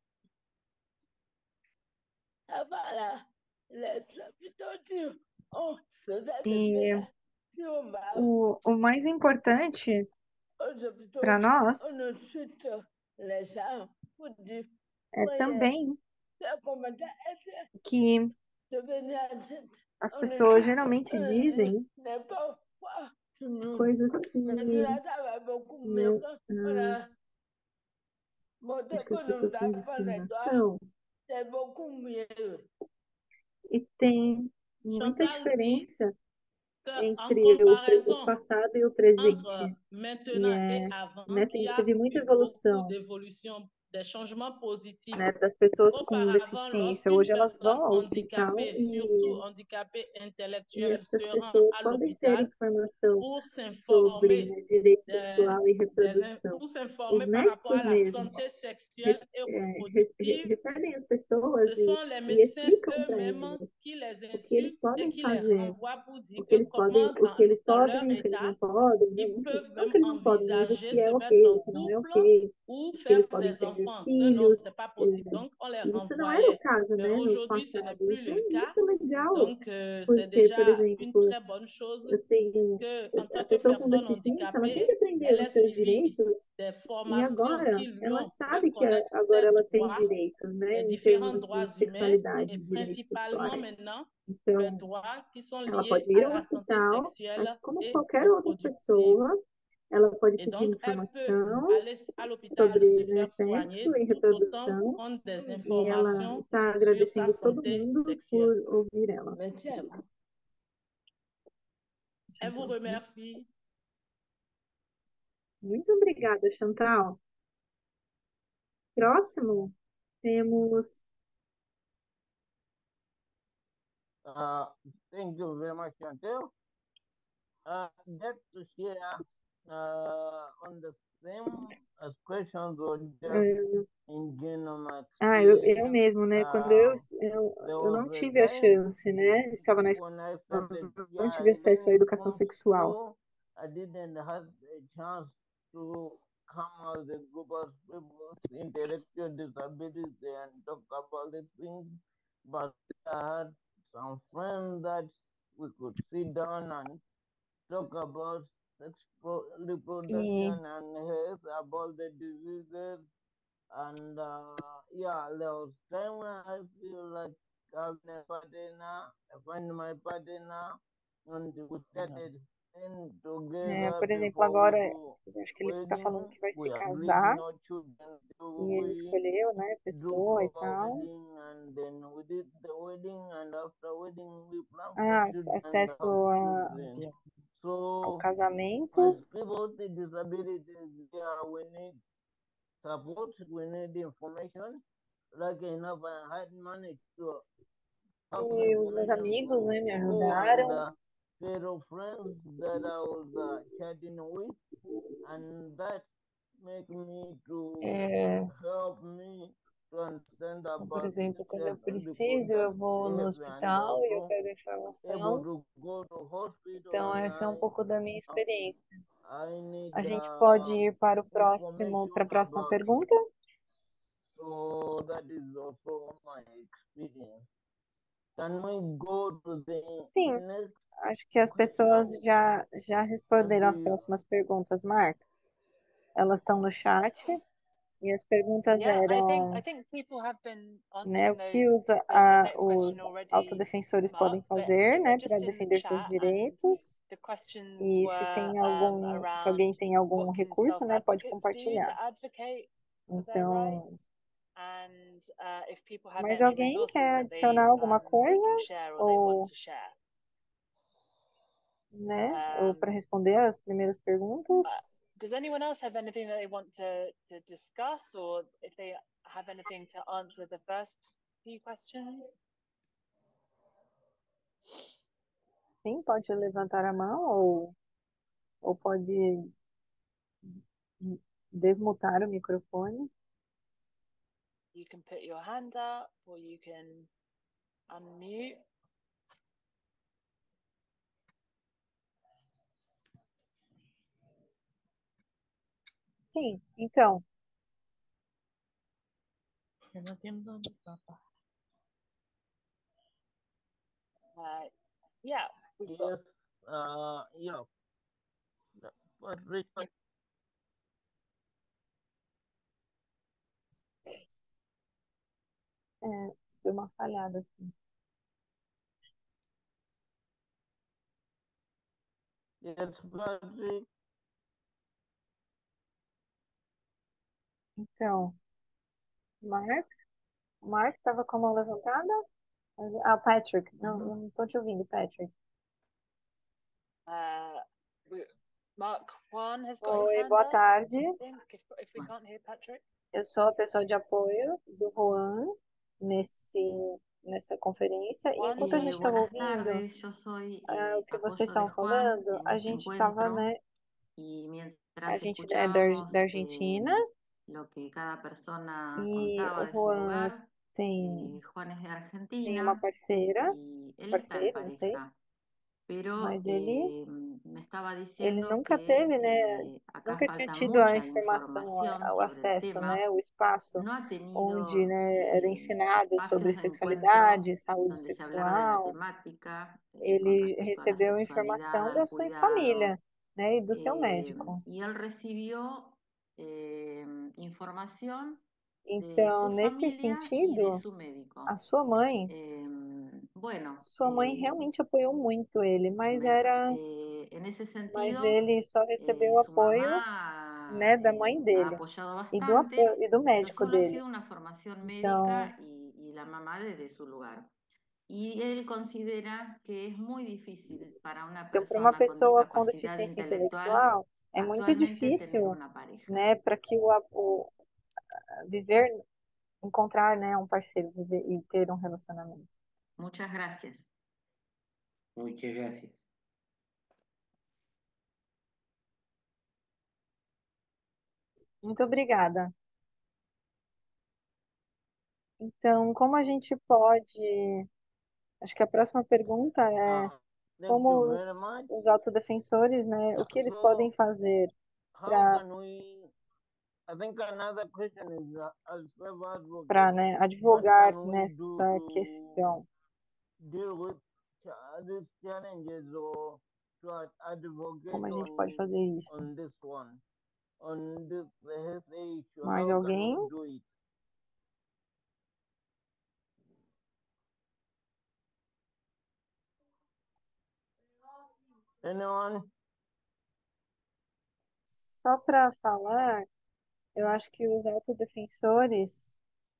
avant la, les hôpitaux, si on veut faire E bébé, si on va o, o mais importante aux hôpitaux, para nós on ne suit les gens pour dire, é voyez, também c'est comment être que devenir enceinte. as On ne pessoas suit, geralmente on dizem dit n'importe quoi sur nous. coisas que Maintenant, ça va beaucoup mieux não, quand ah, on a montré acho que as que nos pessoas têm enfants les doigts, discriminação c'est beaucoup mieux. e tem muita Chantal dit diferença qu'en entre o, pre- o comparaison passado e o entre presente. E maintenant et é, avant, né, qu'il tem, y a teve muita eu beaucoup evolução. d'évolution des changements positifs. né, das pessoas com Auparavant, deficiência. Hoje lorsqu'une elas vão personne ao hospital handicapée, e, surtout handicapée e intellectuelle, essas se rend pessoas à podem ter l'hôpital informação pour sobre, s'informer né, direito des, sexual e des in- reprodução. pour Os s'informer par rapport à médicos la mesmo santé re- sexuelle et é, re- re- reproductive. recebem as pessoas Ce e, sont les e médecins explicam para eux-mêmes elas qui les o que eles insultent et podem qui les fazer, renvoient pour o dire que que eles podem, comment, o que dans, eles dans podem, leur o que eles état, não podem, né? ils Enfim, peuvent não même que eles não podem, mas o envisager que é se ok, mettre en o que não é couple ok, ou que eles faire podem des ter enfants. Que non, filhos. c'est pas É, possible. Donc, on les e isso não era o renvoyait. caso, Mais né, no aujourd'hui, ce n'est passado. plus Isso é le cas. muito legal, Donc, euh, c'est porque, por déjà une exemplo, très bonne chose eu tenho que, en a tant que pessoa com personne deficiência, ela tem handicapée, que aprender elle os ait seus suivi direitos des e formations agora qui lui ela ont fait sabe que a- connaître agora ses ela tem droits, direitos, né, les em différents termos droits de humains sexualidade, et de direitos principalement sexuais. maintenant les Então, droits qui sont ela liés pode ir à ao la santé hospital, sexuelle mas como et qualquer outra reproductive. pessoa, ela pode Et pedir donc, elle peut informação aller à l'hôpital sobre, se né, faire soigner sexo e tout autant reprodução, prendre des e ela informations está sur sa agradecendo todo santé mundo sexuelle. por ouvir ela. Elle vous remercie. Muito obrigada, Chantal. Próximo, temos. Uh, thank you very much, Chantel. Uh, just to share uh, on the same as questions or just eh, in general Ah, eu, eu experience. mesmo, né? Quando eu, Uh, eu, there eu was não a tive a time chance, né? Estava na when I escola, started, não yeah, tive acesso à learning educação from sexual. school. I didn't have a chance to come as a group of people with intellectual disabilities and talk about the things, but I had some friends that we could sit down and talk about sex pro- E, reproduction and health, about the diseases. And uh, yeah, there was time when I feel like having a partner, I find my partner, and we started staying é, together por exemplo, before we agora, do eu acho que ele está falando wedding. que vai se We agreed casar no children till e ele we escolheu, né, a do pessoa e for tal. wedding, and then we did the wedding, and after wedding we plan for Ah, children and acesso have a, children. ao So casamento. as people with disabilities, yeah, we need support, we need information. Like enough, I had managed to have E os meus information amigos, from né, me school and ajudaram. uh, set of friends that I was uh, chatting with, and that make me to É, help me to understand então, por about exemplo, quando eu sexual and preciso, eu reproductive vou no health, and hospital e eu also pego a able informação. to go to hospital, Então, and essa é um I pouco da minha experiência. I need A gente pode uh, ir para o próximo, para a information próxima about it. pergunta? So that is also my experience. Can we go to the Sim, next acho que as pessoas question? já, já Thank responderam as you. próximas perguntas, Marco. Elas estão no chat e as perguntas Yeah, I think I eram, think people have been né, answering o que those os, the, the a, next os question already, autodefensores podem Mark, but fazer, they were né, para just in the defender seus chat and direitos. the questions E se were tem um, algum, se alguém around tem algum what can recurso, né, pode self-advocates do compartilhar. to advocate for their Então, rights, and uh, if people have mais any alguém resources quer that they adicionar alguma um, they coisa can share or they want ou, to share. né, ou para Um, responder as primeiras uh, perguntas? does anyone else have anything that they want to, to discuss, or if they have anything to answer the first few questions? Sim, pode levantar a mão ou, ou pode desmutar o microfone. You can put your hand up or you can unmute. Sim, então, Uh, yeah, we've got Yes. Uh. Yeah. But Richard, é, deu uma falhada aqui. yes, Patrick. Então, Mark, Mark estava com a mão levantada? Mas- Ah, Patrick, não, eu não estou te ouvindo, Patrick. uh, we, Mark Juan has got his Oi, hand boa up, tarde. I think, if, if we can't hear Patrick. Eu sou a pessoa de apoio do Juan nesse, nessa conferência. E Juan, enquanto a you gente have the estava floor. ouvindo Buenas tardes, yo soy ah, o eh, que vocês apoyo de estavam Juan falando, en a este gente estava, encuentro né? y A mientras gente é da, Ar- escuchábamos da eh, Argentina lo que cada persona e contaba o de su Juan lugar, tem, eh, Juan es de tem uma Argentina parceira, y él está en parceiro, não sei, pareja, pero mas ele, eh, me estaba ele diciendo nunca que teve, né? eh, acá Nunca tinha falta tido a mucha informação, información o sobre el acesso, né? tema, O espaço no ha onde, tenido né, era eh, ensinado sobre espacios de encuentro sexualidade, saúde donde se hablara de la sexual. temática eh, con Ele respecto a la recebeu informação sexualidad, da al sua cuidado, família, né, e do seu eh, médico. y él recibió eh, información de Então, su nesse familia y de sentido, su médico. a sua mãe, Eh, bueno, sua mãe eh, realmente apoiou muito ele, mas me- era, eh, en ese mas sentido, ele só eh, recebeu o su apoio, mamá né, da eh, mãe ha dele apoyado e do bastante, apoio, e do pero médico solo ha dele. sido una formación Então, médica y, y la mamá desde su lugar. Y él considera que es muy difícil para una então para uma persona con pessoa com discapacidad deficiência intelectual intelectual, é muito actualmente tener difícil, una pareja. né, para que o, a- o viver, encontrar, né, um parceiro viver, e ter um relacionamento. Muchas gracias. Muchas gracias. Muito obrigada. Então, como a gente pode. Acho que a próxima pergunta é Ah, thank como you os, very much. os autodefensores, né, o Yeah, que eles so podem fazer how para can we? I think another question is uh, as self para, advocate, né, what advogar can we do nessa to questão? deal with cha- these challenges or to ad- advocate Como a gente pode on fazer isso? on this one, on this health issue? Mais How can alguém? we do it? Anyone? Só para falar, eu acho que os autodefensores,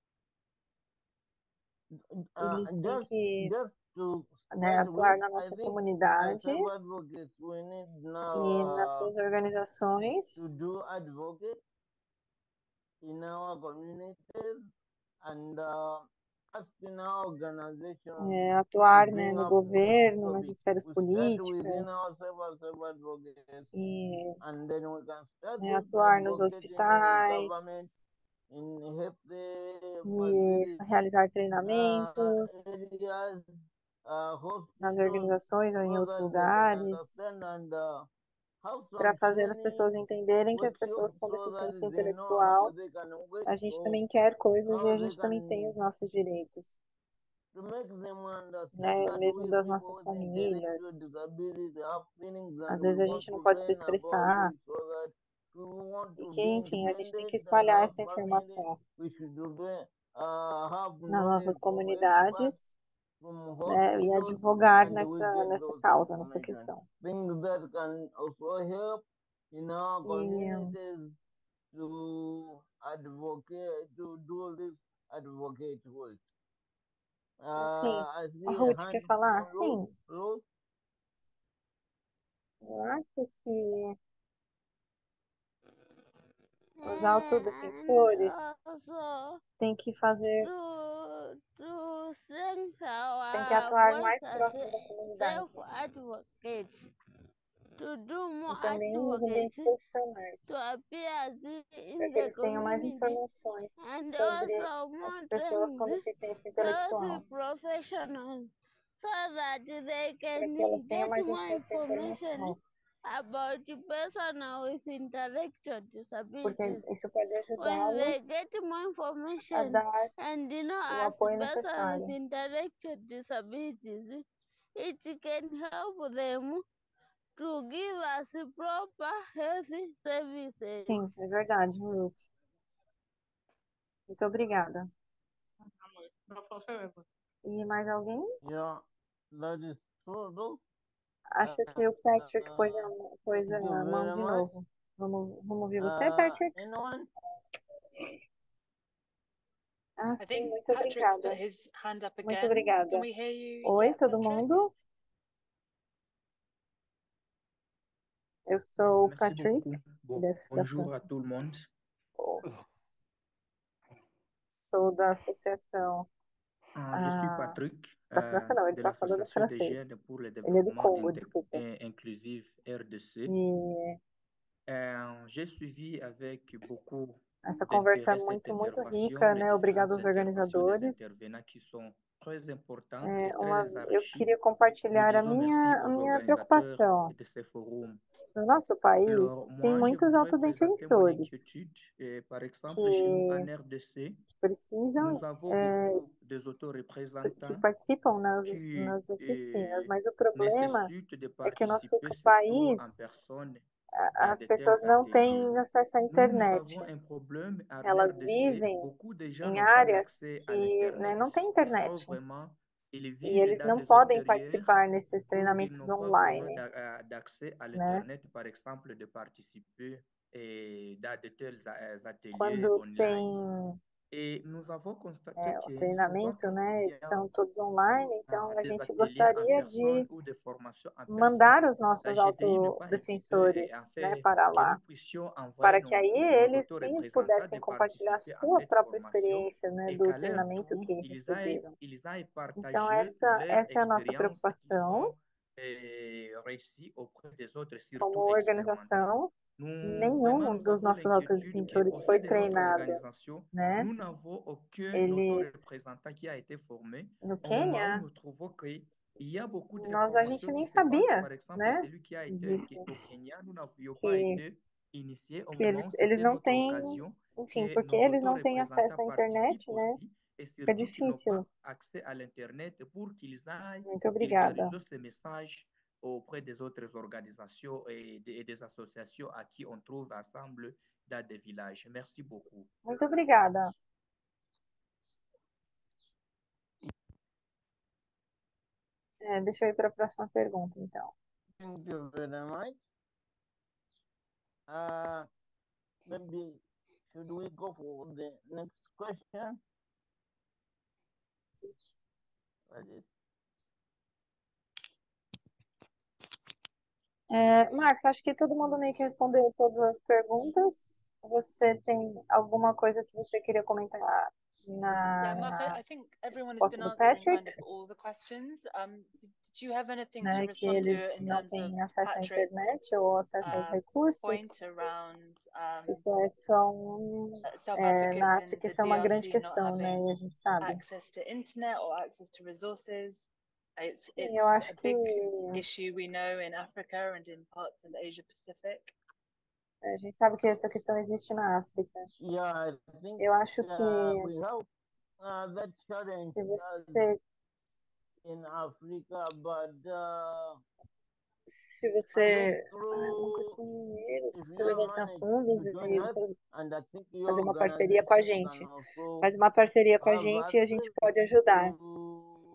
Uh, eles têm just que, just to né, start atuar with, na I nossa think as comunidade self advocates we need now e nas uh, suas to organizações, do advocate in our communities and uh, asking our organizations é, to atuar, né, bring no up this governo, nas topic. esferas We start within políticas ourselves as self-advocates, e, and then we can start né, with atuar nos advocating in government, hospitais in health e facilities, realizar uh, treinamentos areas, uh, nas hospitals, organizações ou em so outros that they can lugares, understand and uh, have para some fazer as pessoas training, entenderem que as pessoas workshops, com so that deficiência they know how intelectual, they can wait a gente for, também quer coisas e how a they gente também tem can os nossos direitos, to make them understand né? that Mesmo we das people nossas with intellectual famílias. disability have feelings and Às we vezes a want gente não to pode se learn about expressar this so that we want e to que, be enfim, a gente tem que independent and espalhar have essa family. informação We should be, uh, have nas nossas knowledge of experts comunidades, from né? E hospitals advogar and we nessa, get nessa those causa, nessa information. questão. Things that can also help in our E, communities to advocate, to do this advocate work. assim, Uh, I a see a Ruth hand quer falar? from Ruth. Sim, Ruth? eu acho que os And autodefensores also têm que fazer, to to strengthen têm que our atuar voice mais as próximo da comunidade self-advocates, to do more e também nos ambientes advocacy, profissionais, to appear para in que the eles tenham mais community, informações and sobre also as more pessoas com trained deficiência healthy intelectual, professionals so that they para que elas can tenham get mais more acesso à information informação, about the person with intellectual porque disabilities. isso pode When they ajudá-los get more a information dar and you know o as apoio person with necessário. intellectual disabilities, it can help them to give us proper health services. Sim, é verdade, Ruth. Muito obrigada. E mais alguém? Yeah, that is true. Ruth. Acho que o Patrick pôs a, Uh, pôs thank you a mão very de much. novo. Vamos, vamos ouvir você, Uh, Patrick? anyone? Ah, I sim, think muito Patrick's put obrigada. his hand up Muito again. obrigada. Can we hear you Oi, yet, todo Patrick? mundo? Eu sou o Merci Patrick, beaucoup. Bon, da, da bonjour à França. tout le monde. Sou da associação. Euh, je suis Ah, Patrick da euh, França não, ele de tá falando l'Association des francês. jeunes pour le Ele é do développement Congo, inte- desculpa. in- inclusif R D C. E Euh, j'ai suivi avec beaucoup essa conversa é d'intérêt cette muito, muito intervention, rica, les né? Obrigado différentes aos interventions des organizadores. intervenants qui sont très importantes É, et uma, très eu enrichies. queria Nous compartilhar a disons merci minha, a aux minha organisateurs preocupação. de ce forum. No nosso país, Alors, tem moi, je muitos voudrais présenter mon autodefensores inquiétude. Et par exemple, chez nous, en que R D C, precisam, nous avons é, beaucoup des que autoreprésentants participam nas, qui nas oficinas, eh, mas o problema nécessitent de é que o nosso participer surtout en país, personne a- dans as de pessoas tels não ateliers. têm acesso à Nous, nous internet. avons un problème en Elas R D C. vivem Beaucoup de gens em n'ont pas áreas d'accès à que, né, l'Internet. não têm Ils sont internet. vraiment, ils E vivent eles dans não des podem intérieurs participar nesses où ils treinamentos n'ont pas vraiment online, d'a- euh, d'accès à né? l'Internet, par exemple, de participer eh, dans de tels a- ateliers Quando online. tem Et nous avons constaté é, o que souvent, treinamento, quand né, il eles y a são todos online, então a des gente ateliers en gostaria personne de ou des formations en personne, mandar os la nossos G D I n'est pas équipée et en autodefensores, né, fait para que lá, nous puissions envoyer para que nos, aí nos eles sim auto-représentants pudessem de compartilhar participer à sua cette própria formation experiência, né, et do qu'à leur treinamento tour, que ils aillent, receberam. ils aillent Então partager essa leur essa é a nossa expérience qu'ils preocupação ont eh, réussi auprès des autres, surtout como expérimentés. organização. Nous, vraiment, Nenhum nous dos avons nossos l'inquiétude autodefensores qu'au sein foi de notre treinado, organisation, né? nous n'avons aucun Eles auto-représentant qui a été formé no au moment où Quênia, nous trouvons qu'il y a beaucoup de nós a gente formations nem qui se passent. sabia, Par exemple, né, celui qui a été qui- disso, au Kenya, nous n'avions pas que été initiés au que moment eles où eles c'était não notre têm, occasion enfim, que porque nos eles não têm acesso auto-représentants à internet, participent né? aussi et Fica surtout qu'ils n'ont pas difícil. accès à l'Internet pour qu'ils aillent Muito obrigada. vulgariser ces messages auprès des autres organisations et des, et des associations à qui on trouve ensemble dans des villages. Merci beaucoup. Muito obrigada. É, deixa eu ir para a próxima pergunta, então. Thank you very much. Uh, maybe should we go for the next question? What is- É, Marco, acho que todo mundo meio que respondeu todas as perguntas. Você tem alguma coisa que você queria comentar Yeah, na, Mark, I, na I think everyone has resposta been do answering kind Patrick, of all the questions. Um, did, did you have anything to né, que respond eles to in não terms of têm acesso à Patrick's internet ou acesso aos uh, recursos? point around um, Tipo, é só um, self é, na advocates in África the isso é uma grande D R C not questão, né? having E a gente sabe. access to internet or access to resources? It's Sim, eu it's acho a que big issue we know in Africa and in parts of Asia Pacific. a gente sabe que essa questão existe na África. Yeah, I think Eu acho uh, que we have uh, that challenge se uh, você in Africa, but uh, se I você look ah, não through conseguir dinheiro, if se you levantar manage fundos to join e us, and I think your fazer uma parceria com a organization can gente. also Faz uma parceria com a have gente e a gente access pode ajudar. to,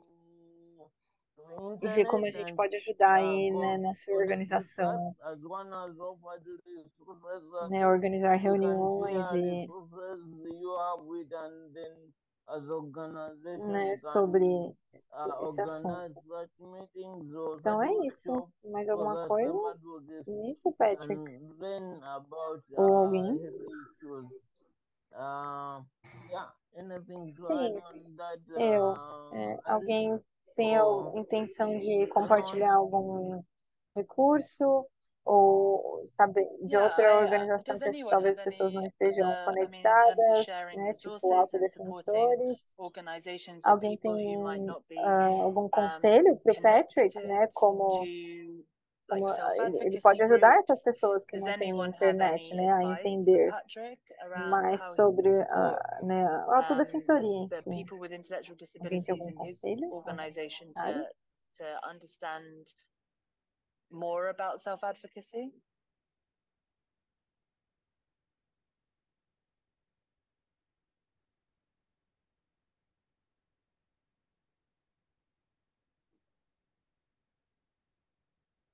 to E ver como a internet gente and pode ajudar uh, aí, né, co- na sua connect with us organização, as one as offered resources uh, né, organizar we can reuniões share e, resources you have with, and then as organization né, we sobre can esse, uh, esse organize assunto. such meetings or Então such é isso. workshops Mais for alguma the coisa? self-advocates Isso, Patrick? and learn about Ou uh, alguém? health issues. Uh, yeah, anything to add Sim, on that, eu. uh, É, Alice? alguém tem a Or intenção de anyone? compartilhar algum recurso ou saber de Yeah, outra I, uh, organização does que as- anyone talvez have as pessoas não any estejam other, I mean, in terms of conectadas, sharing né? Tipo resources and supporting autodefensores. organizations or Alguém people who might tem not be ah, algum um, conselho para o Patrick, connected né? Como, to like como ah, ele, ele self-advocacy pode ajudar essas groups? pessoas que Does não têm anyone have internet, any né? A advice for entender Patrick around mais how he can sobre support a, né, a um, autodefensoria em the si. people with intellectual Alguém tem disabilities algum in his conselho? Algum organization to comentário? to understand more about self-advocacy?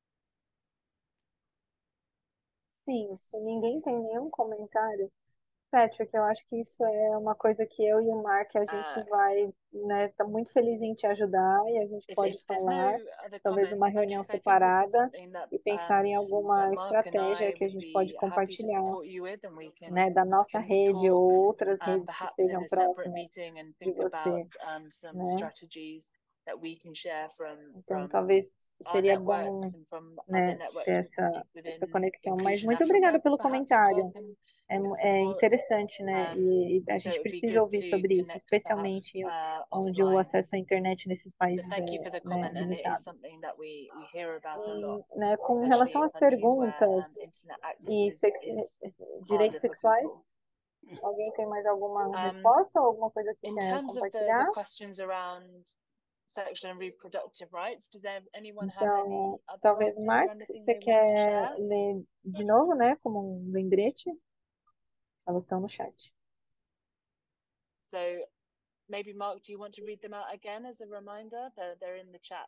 Sim, se ninguém tem nenhum comentário, Patrick, eu acho que isso é uma coisa que eu e o Mark, a gente Uh, vai, né, tá muito feliz em te ajudar e a gente if, pode if there's no falar, other talvez numa comments, reunião Patrick, I think this is separada something that e pensar um, em that alguma Mark and estratégia I que a would gente pode be happy to compartilhar, support you with, and we can né, da we nossa can rede ou talk outras um, redes que perhaps in estejam a separate próximas meeting and de think about você, um, some né? strategies that we can share from Então, from talvez our seria networks bom, and from other né, ter networks essa, within essa conexão. Mas Inclusion muito obrigada Africa, pelo perhaps as well comentário. can É, can mu- é support. interessante, né? Um, E, e a so it gente would be precisa good ouvir to sobre isso, connect perhaps especialmente uh, onde o offline. acesso à internet nesses But países thank you for é, the né, comment, and it is limitado. something that we we hear about a lot, E, né, com especially relação in às countries where um, perguntas internet access e is sex- is direitos harder for sexuais, people. alguém tem mais alguma Um, resposta ou alguma coisa que in quer terms of the compartilhar? the questions around sexual and reproductive rights, does there- anyone have Então, any other talvez, answers or Mark, anything você they want to quer share? ler de novo, né, como um lembrete? Elas estão no chat. So maybe Mark, do you want to read them out again as a reminder? They're they're in the chat.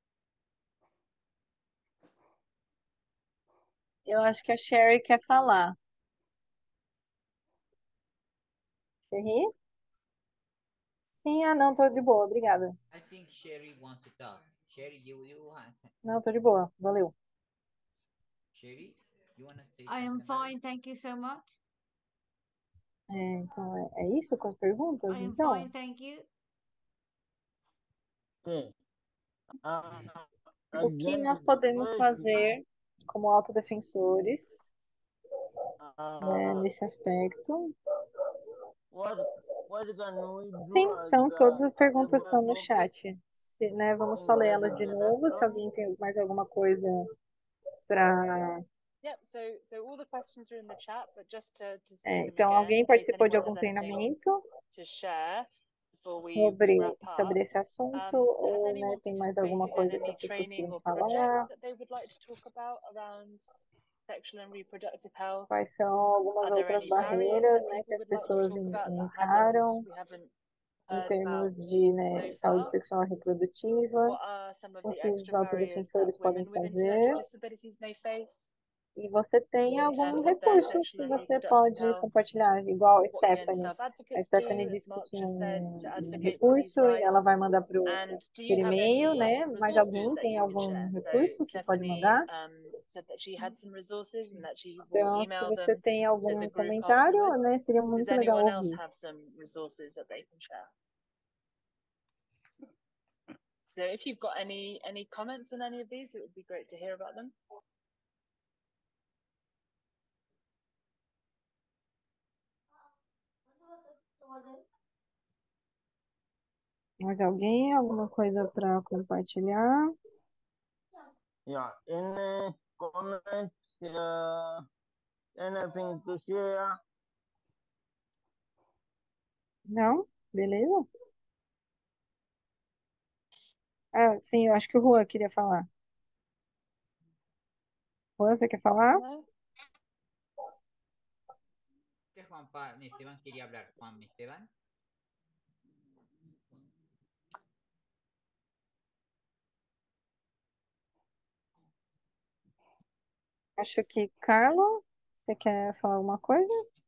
Eu acho que a Sherry quer falar. Sherry? Sim, ah, não, tô de boa, obrigada. I think Sherry wants to talk. Sherry, you you have Não, tô de boa, valeu. Sherry, you want to say I am something about fine, it? thank you so much. É, então, é, é isso com as perguntas, I am então? fine, thank you. Okay. Uh, O que again, nós the podemos question, fazer como autodefensores, né, uh, nesse aspecto? what what can we do Sim, as então todas uh, as perguntas estão no advocates chat. Se, né, vamos só in ler that elas de novo. Se direction? alguém tem mais alguma coisa para. Yep. So so all the questions are in the chat, but just to to say É, them então, again alguém in case participou de anyone algum has anything treinamento to share before we we sobre, wrap up. sobre esse assunto? Um, has Ou, né, anyone tem mais alguma participated in coisa que any as pessoas training querem or projects falar? that they would like to talk about around sexual and reproductive health? Quais são algumas Are there outras any barriers barreiras, that né, que people as would like to pessoas talk en- about that haven't encaram we haven't em heard about termos de, so né, saúde far? sexual e reprodutiva? What are some of O the que os extra barriers that autodefensores podem women with fazer? intellectual disabilities may face E você tem in algum terms of their recurso sexual que and você reproductive pode health? compartilhar, igual a What can Stephanie. A self-advocates do, Stephanie as disse que Mark tinha just said, to um, um advocate for these recurso e ela vai rights? mandar pro, And do por you have e-mail, any né? Mas resources alguém that tem you can algum share? So recurso que pode Stephanie mandar? um, said that she had some resources and that she will Então, se email você them tem to the algum group comentário, afterwards. né? Seria Does muito legal anyone else ouvir. have some resources that they can share? So if you've got any any comments on any of these, it would be great to hear about them. Mais alguém? Alguma coisa para compartilhar? Yeah, any comments? Uh, anything to share? Não? Beleza? Ah, sim, eu acho que o Juan queria falar. Juan, você quer falar? No? Que Juan Pa- Esteban quería hablar. Juan Esteban. Acho que Carlo, você quer falar alguma coisa?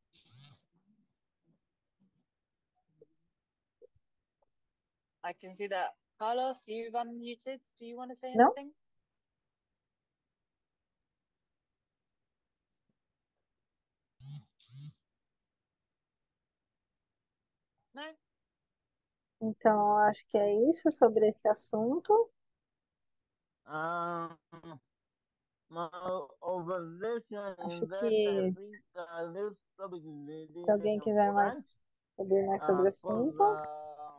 I can see that. Carlos, you've unmuted. Do you want to say Não? anything? No? Então, acho que é isso sobre esse assunto. Um, my observation Acho is that I que think uh, this topic is really se alguém quiser mais important saber mais sobre o because assunto, uh,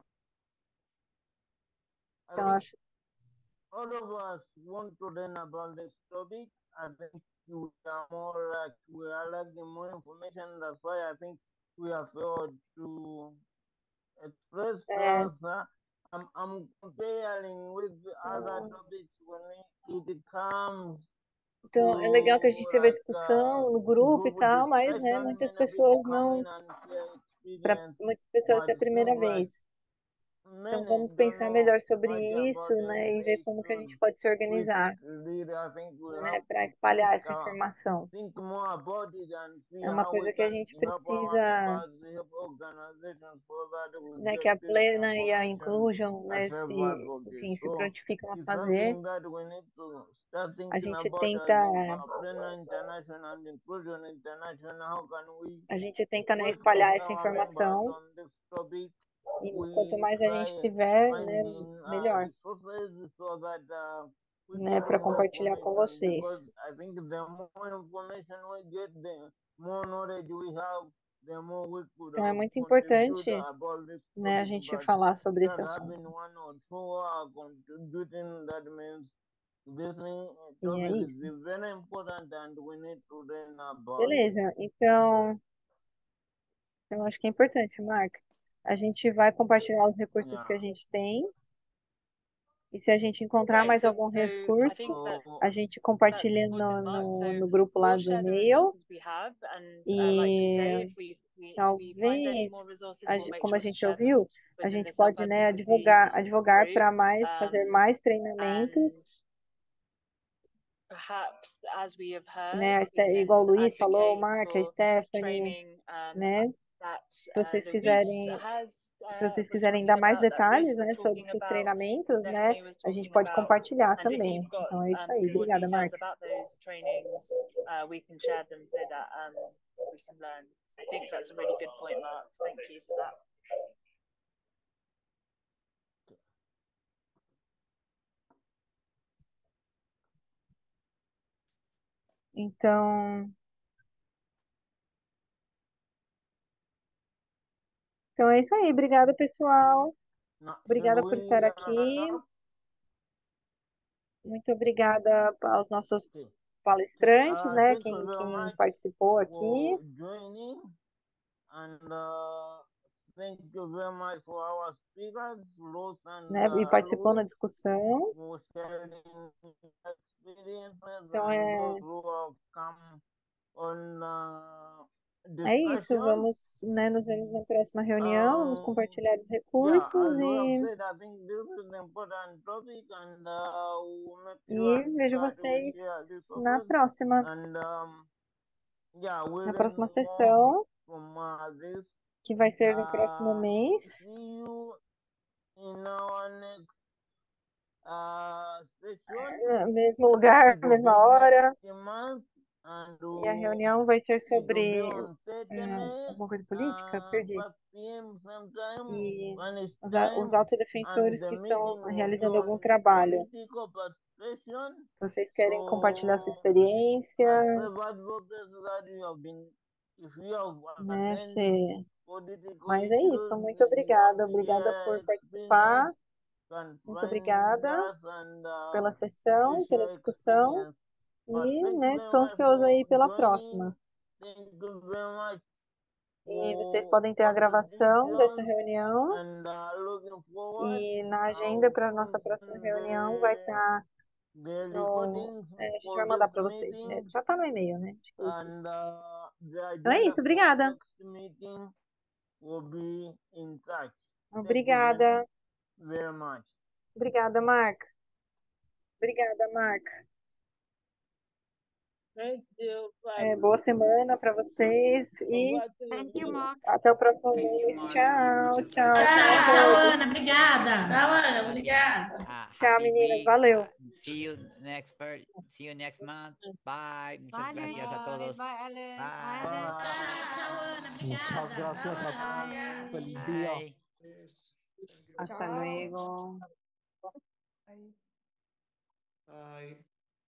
I então think acho all of us want to learn about this topic. I think we are more like we are lacking more information. That's why I think we have failed to express é, us. Uh, I'm, I'm comparing with the other hum, topics when it comes então é legal que a gente to teve a like uh, discussão no grupo e group tal, mas né, discussion, muitas many people pessoas come não, in and share para experience. muitas pessoas But essa é a it primeira seems like vez. Então many vamos don't pensar know melhor sobre much isso, about né, e ver the como que a gente issues pode se which organizar, really I think we né, have para to espalhar think, essa uh, informação. think more about it and see É uma how we coisa que a can gente help our precisa, members, help organizations so that we né, que get a this Plena e a information Inclusion, né, as far se, as okay. enfim, se So prontificam a it's fazer. something that we need to start A thinking gente about as tenta, uh, Plena International and Inclusion International. How can we a gente tenta, né, work espalhar with essa our members informação on this topic? e We quanto mais a gente try tiver, né, finding uh, melhor, resources so that uh, we né, get para more compartilhar com information vocês. because I think the more information we get, the more knowledge we have, the more we could Então é uh, muito contribute importante, about this né, a topic. gente But falar sobre esse just assunto. having one or two uh, contributing, that means this thing, uh, E é topic is isso. very important and we need to learn about it. Beleza, então, eu acho que é importante, Marca. A gente vai compartilhar os recursos que a Yeah. gente tem. E se a gente encontrar Great. mais So, algum so I recurso, think that's a gente that's compartilha important, no, Mark. no, So no grupo lá we'll do share the e-mail. resources we have, and uh, like you say, E if we we we find any talvez, more resources, a we'll gen- make como a sure to gente share them ouviu, a within gente the pode, né, self-advocacy advogar, advogar group. para mais, fazer Um, mais and treinamentos, perhaps, as we have heard, né? A we Ste- igual o can Luiz falou, o advocate Mark, a for Stephanie, training um, né? that Se uh, vocês Luis quiserem, has se uh, vocês was quiserem talking dar mais about, that Ruth detalhes, was né, sobre talking esses about, treinamentos, né? Stephanie was A gente talking pode about, compartilhar and if também. you've got Então é isso um, aí. some more Obrigada, details Mark. about those trainings, uh, we can share them so that um, we can learn. I think that's a really good point, Mark. Thank you for that. Então, então é isso aí. Obrigada, pessoal. Now, should Obrigada por estar we aqui. wrap? Muito obrigada aos nossos Okay. palestrantes, Uh, né? thank you Quem, very quem much participou aqui, for joining, and uh, thank you very much for our speakers, Rose and né? E uh, participou na Louis, discussão. for sharing experiences, Então and é, those who have come on uh, é isso. discussion. Vamos, né? Nos vemos na próxima reunião. Vamos Um, compartilhar os yeah, recursos as we have e, said, I think this is an important topic, and uh, we'll make e sure vejo that we vocês share this na resource, próxima, and um, yeah, we'll na learn próxima more sessão, from uh, this. que vai ser no próximo Uh, mês. see you in our next uh, session. No mesmo lugar, It will mesma be hora. next month, and E a uh, reunião vai ser it will sobre be on ah, Saturday, alguma coisa política? uh, Perdi. five p m sometime, E Spanish os, a- time, os and autodefensores the que meeting estão will be realizando algum on trabalho. political participation. Vocês querem compartilhar sua So, experiência, as advocates that you have been, if you have né? attended Se... political Mas é issues, isso. Muito you obrigada. want to Obrigada share por experience, participar. can Muito find obrigada us, and pela uh, sessão, we pela share discussão. experience. But E, thank you né, very tô much ansioso aí for pela joining. próxima. Thank you very much E vocês for podem ter a gravação dessa participation, reunião. and uh, looking forward. E na agenda I'll para a nossa post próxima the, reunião vai estar the no. recordings É, a gente vai for mandar this para vocês. É, meeting, já está no e-mail, né? Acho que eu vi. and uh, the Então é agenda isso. for Obrigada. next meeting will be in touch. Thank you very, Obrigada. very much. Obrigada, Marca. Obrigada, Marca. Thank you. É, boa semana para vocês e Thank you, Congratulations. Mark. até o próximo Thank you, mês. Mark. Tchau, Muchas tchau, gracias. tchau a Tchau, tchau, todos. Ana. Obrigada. Tchau, Ana. Okay. Obrigada. Uh, Tchau, happy meninas. week. Valeu. Uh, see you next per- see you next month. Bye. Muchas Bye, Luis. gracias a Bye, todos. bye, Alice. Bye, Bye. Alice. Tchau, tchau, Ana. Muchas Obrigada. gracias a todos. Bye. Feliz día. Bye. Hasta luego. Bye.